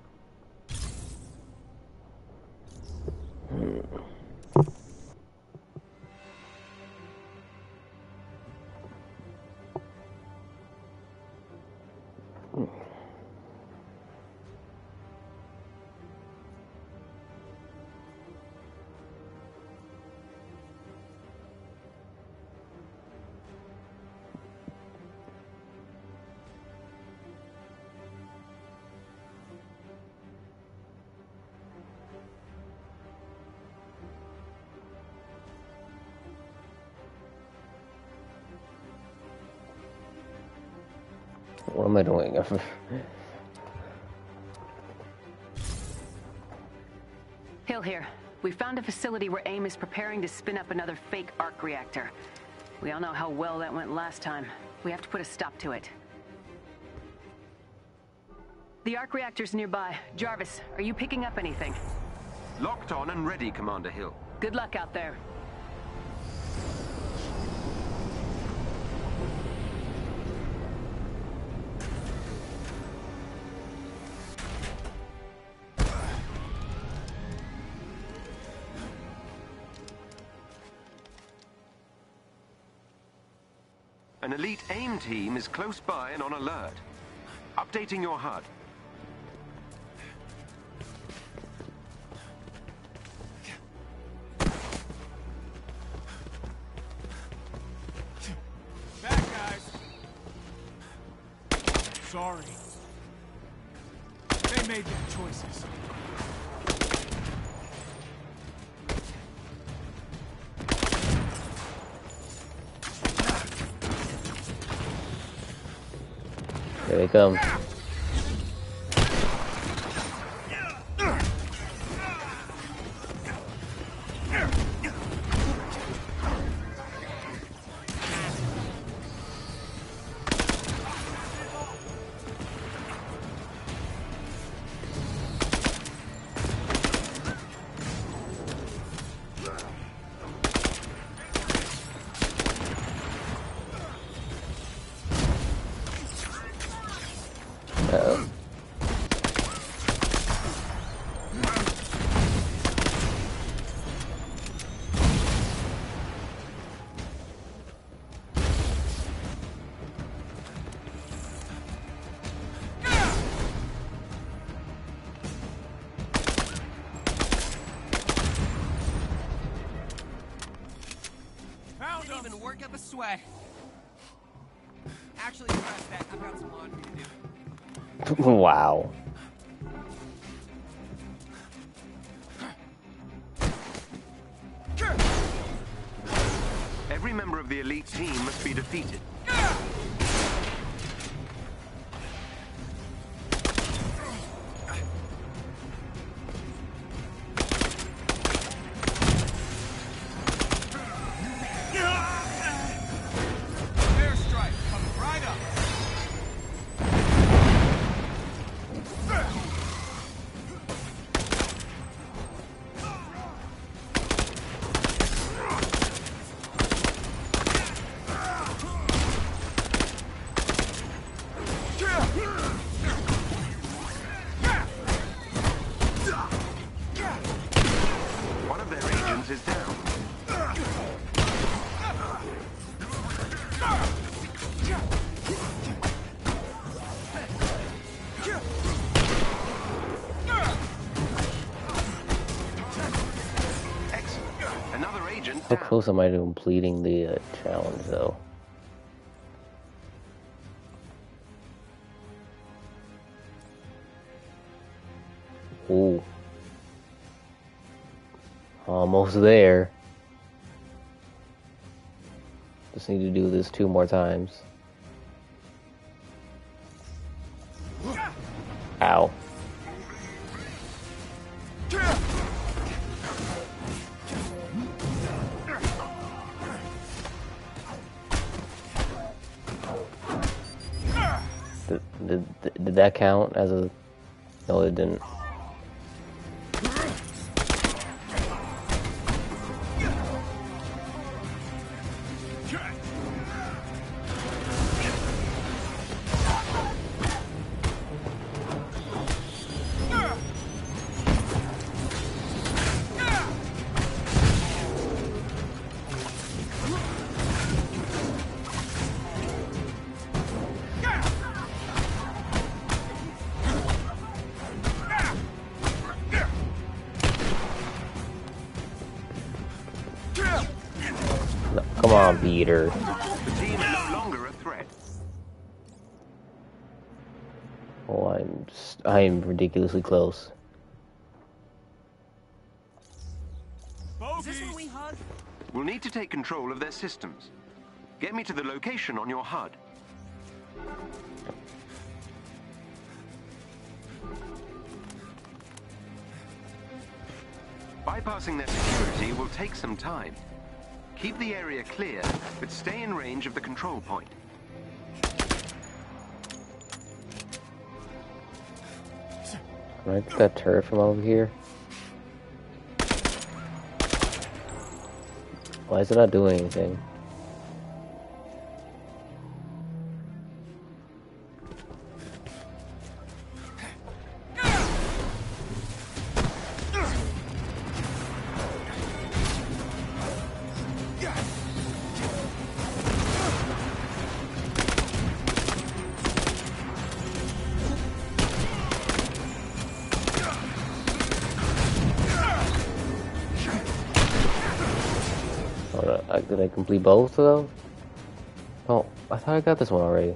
What am I doing? Hill here. We found a facility where AIM is preparing to spin up another fake arc reactor. We all know how well that went last time. We have to put a stop to it. The arc reactor's nearby. Jarvis, are you picking up anything? Locked on and ready, Commander Hill. Good luck out there. An elite AIM team is close by and on alert. Updating your HUD. Back, guys. Sorry. They made their choices. Here they come. Even work up a sweat. Actually, press that. I've got some laundry to do. Wow. Every member of the elite team must be defeated. How close am I to completing the challenge, though? Ooh. Almost there. Just need to do this 2 more times. Ow. Did that count as a... No, it didn't. Beater. The team is no longer a threat. Oh, I am ridiculously close. Is this what we hunt? We'll need to take control of their systems. Get me to the location on your HUD. Bypassing their security will take some time. Keep the area clear, but stay in range of the control point. Can I get that turret from over here? Why is it not doing anything? Did I complete both of those? Oh, I thought I got this one already.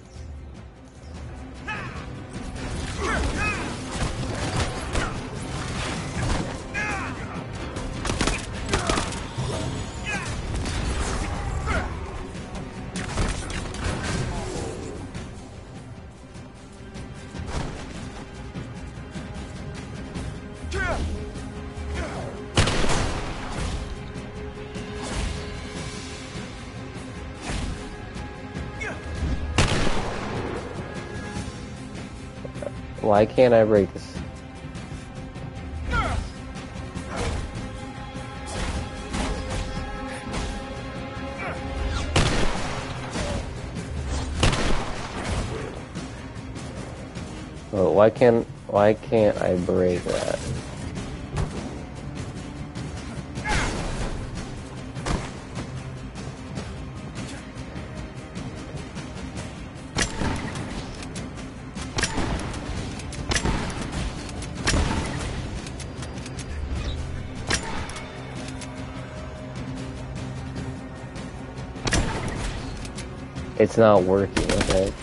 Why can't I break this? Oh, why can't I break that? It's not working, okay?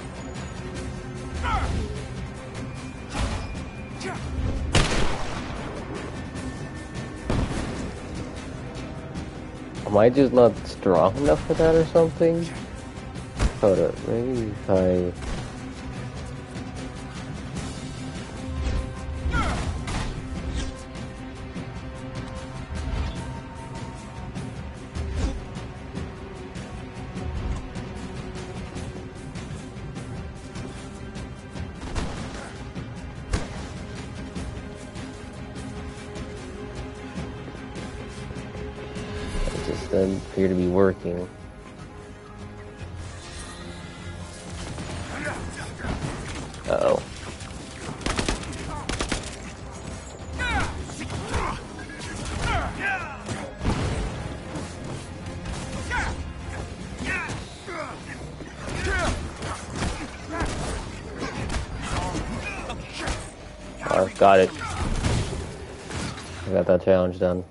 Am I just not strong enough for that or something? Hold up, maybe if I... Doesn't appear to be working. Uh-oh. Oh, got it. I got that challenge done.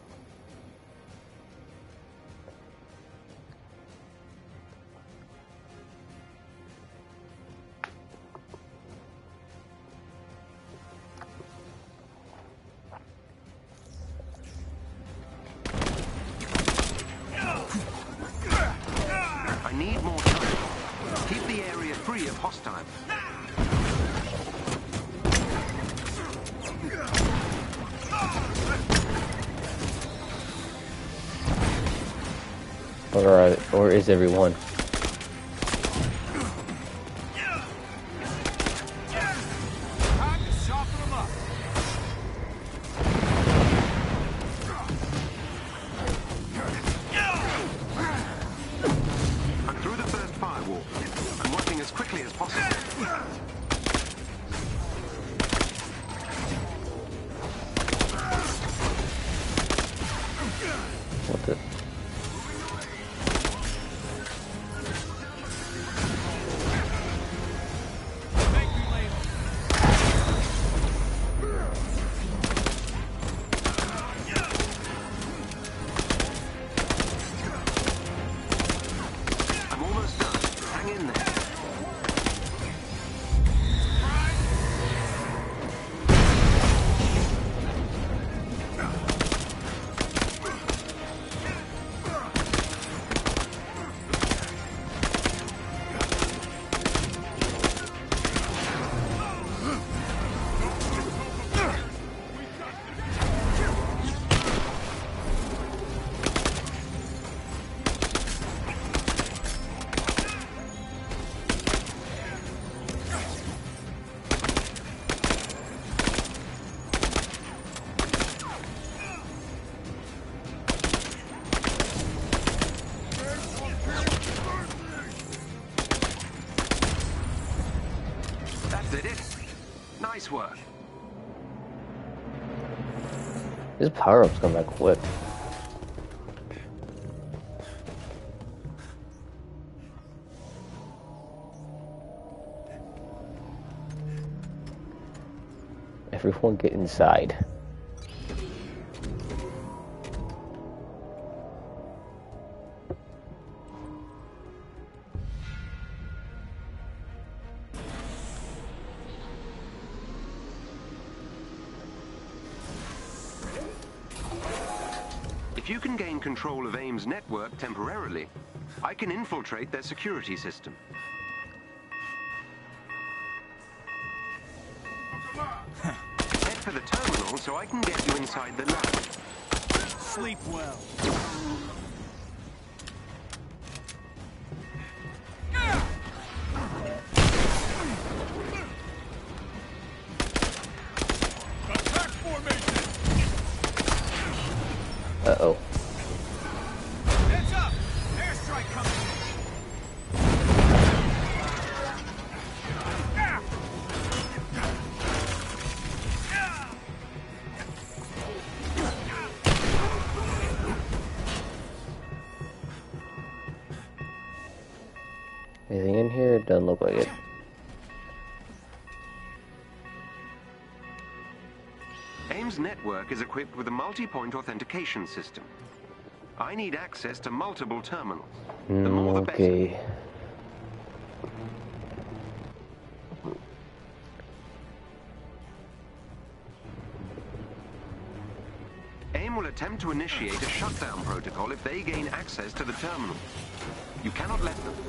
Or is everyone? I'm through the first firewall. I'm working as quickly as possible. What the? Did it? Nice work. His power-ups come back quick. Everyone get inside. If you can gain control of AIM's network temporarily, I can infiltrate their security system. Head for the terminal so I can get you inside the lab. Sleep well. Uh-oh. Heads up! Airstrike coming! Anything in here? It doesn't look like it. AIM's network is equipped with a multi-point authentication system. I need access to multiple terminals. The more the better. Okay. AIM will attempt to initiate a shutdown protocol if they gain access to the terminal. You cannot let them.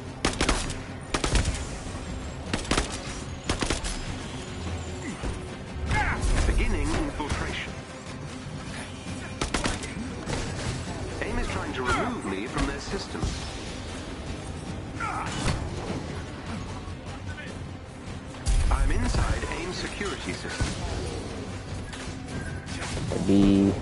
Beginning infiltration. AIM is trying to remove me from their system. I'm inside AIM's security system. Maybe.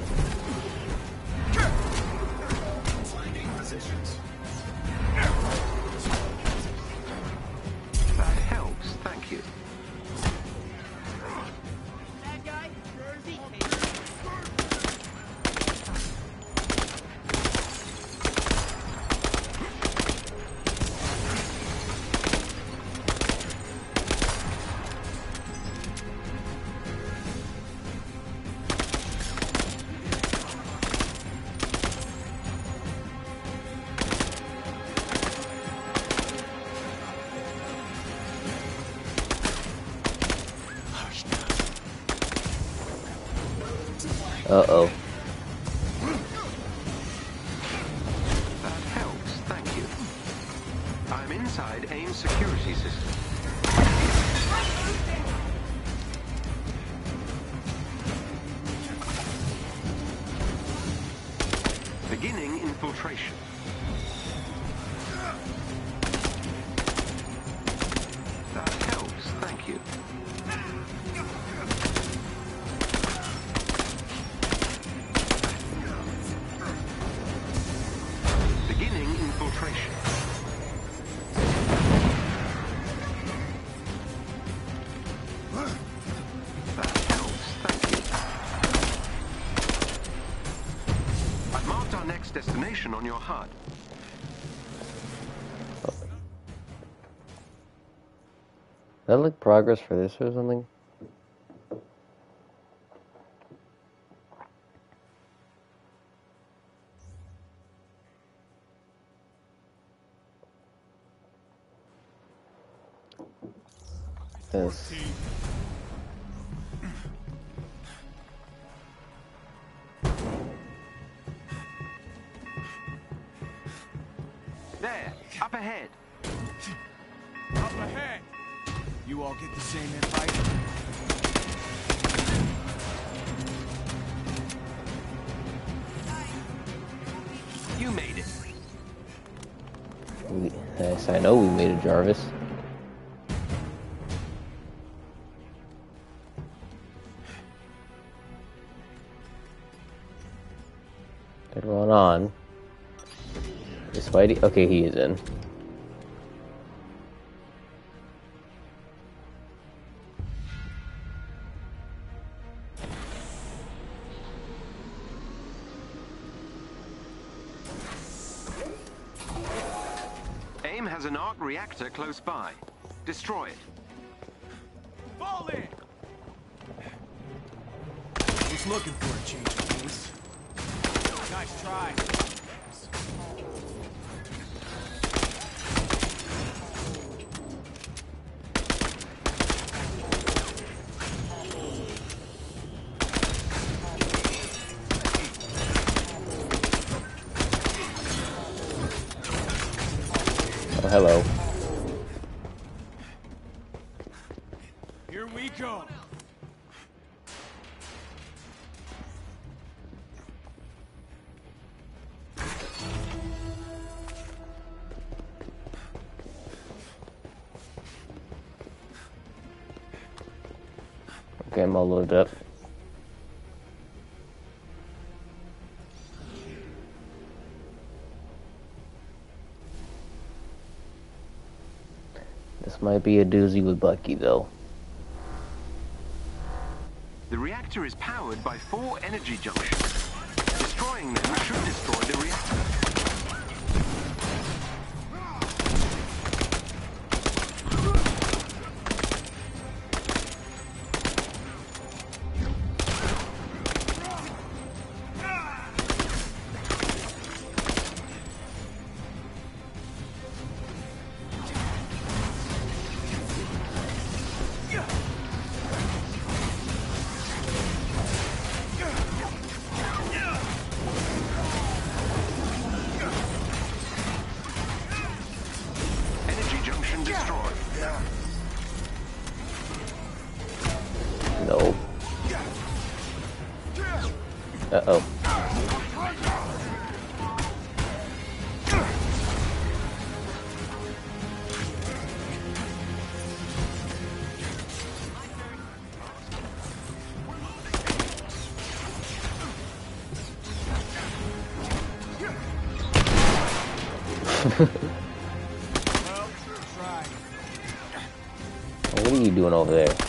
That helps, thank you. Uh-oh. That helps, thank you. I'm inside AIM's security system. Beginning infiltration. That helps, thank you. Beginning infiltration. That helps, thank you. I've marked our next destination on your HUD. Is that like progress for this or something? Yes. There, up ahead. Up ahead! You all get the same invite? You made it. Yes, I know we made it, Jarvis. Everyone on. Is Spidey? Okay, he is in. AIM has an arc reactor close by. Destroy it. Fall in! Who's looking for a change of pace? Nice try. Oh, hello. Here we go. Okay, I'm all loaded up. This might be a doozy with Bucky, though. The reactor is powered by 4 energy junctions. Destroying them should destroy the reactor. Nope. Uh-oh. What are you doing over there?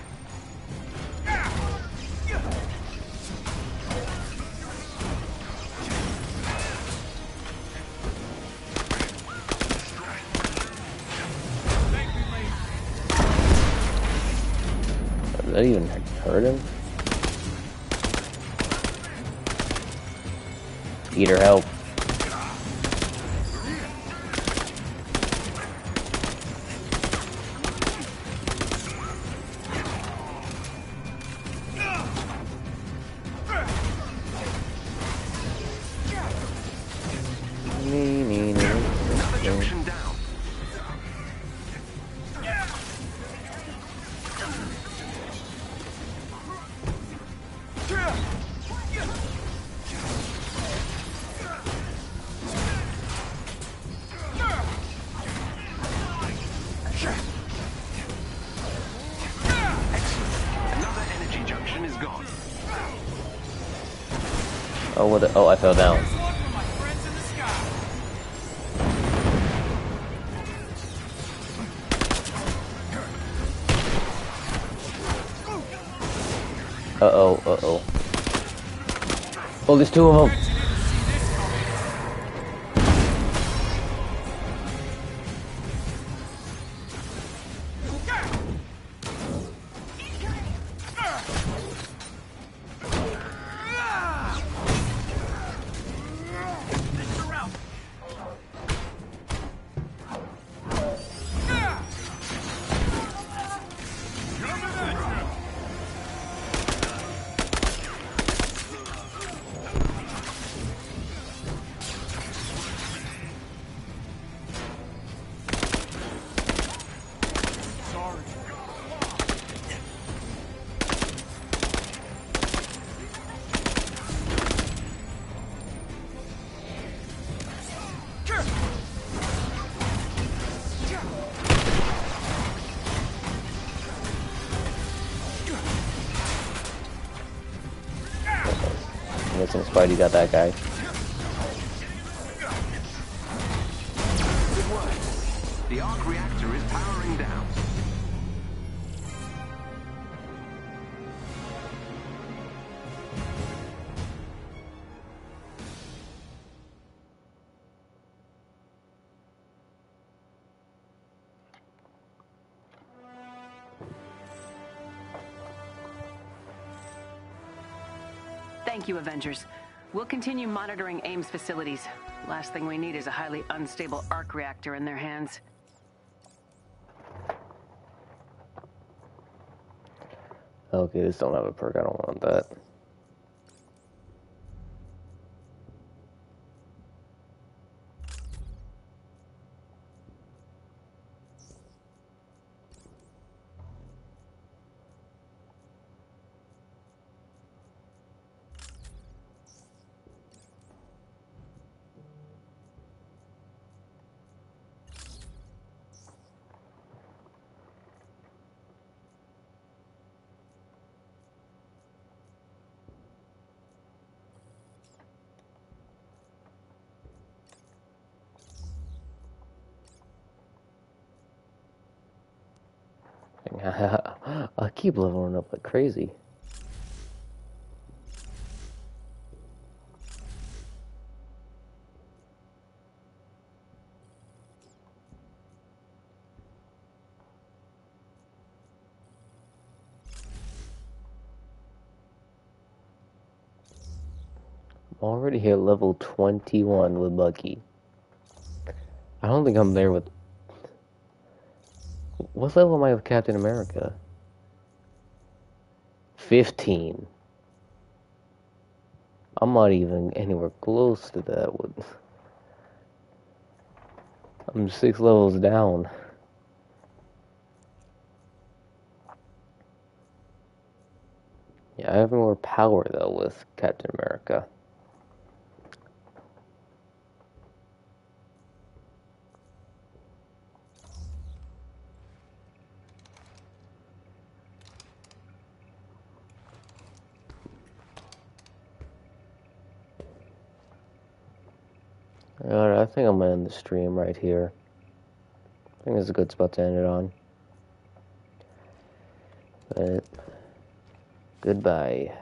Did that even hurt him? Eater, help. Junction down. Another energy junction is gone. Oh, what? Oh, I fell down. Uh-oh, uh-oh. Oh, there's 2 of them. Listen, Spidey got that guy. Good work. The arc reactor is powering down. Thank you, Avengers. We'll continue monitoring AIM's facilities. Last thing we need is a highly unstable arc reactor in their hands. Okay, this don't have a perk. I don't want that. I keep leveling up like crazy. I'm already here level 21 with Bucky. I don't think I'm there with... What level am I with Captain America? 15. I'm not even anywhere close to that one. I'm 6 levels down. Yeah, I have more power though with Captain America. Alright, I think I'm gonna end the stream right here. I think it's a good spot to end it on. But goodbye.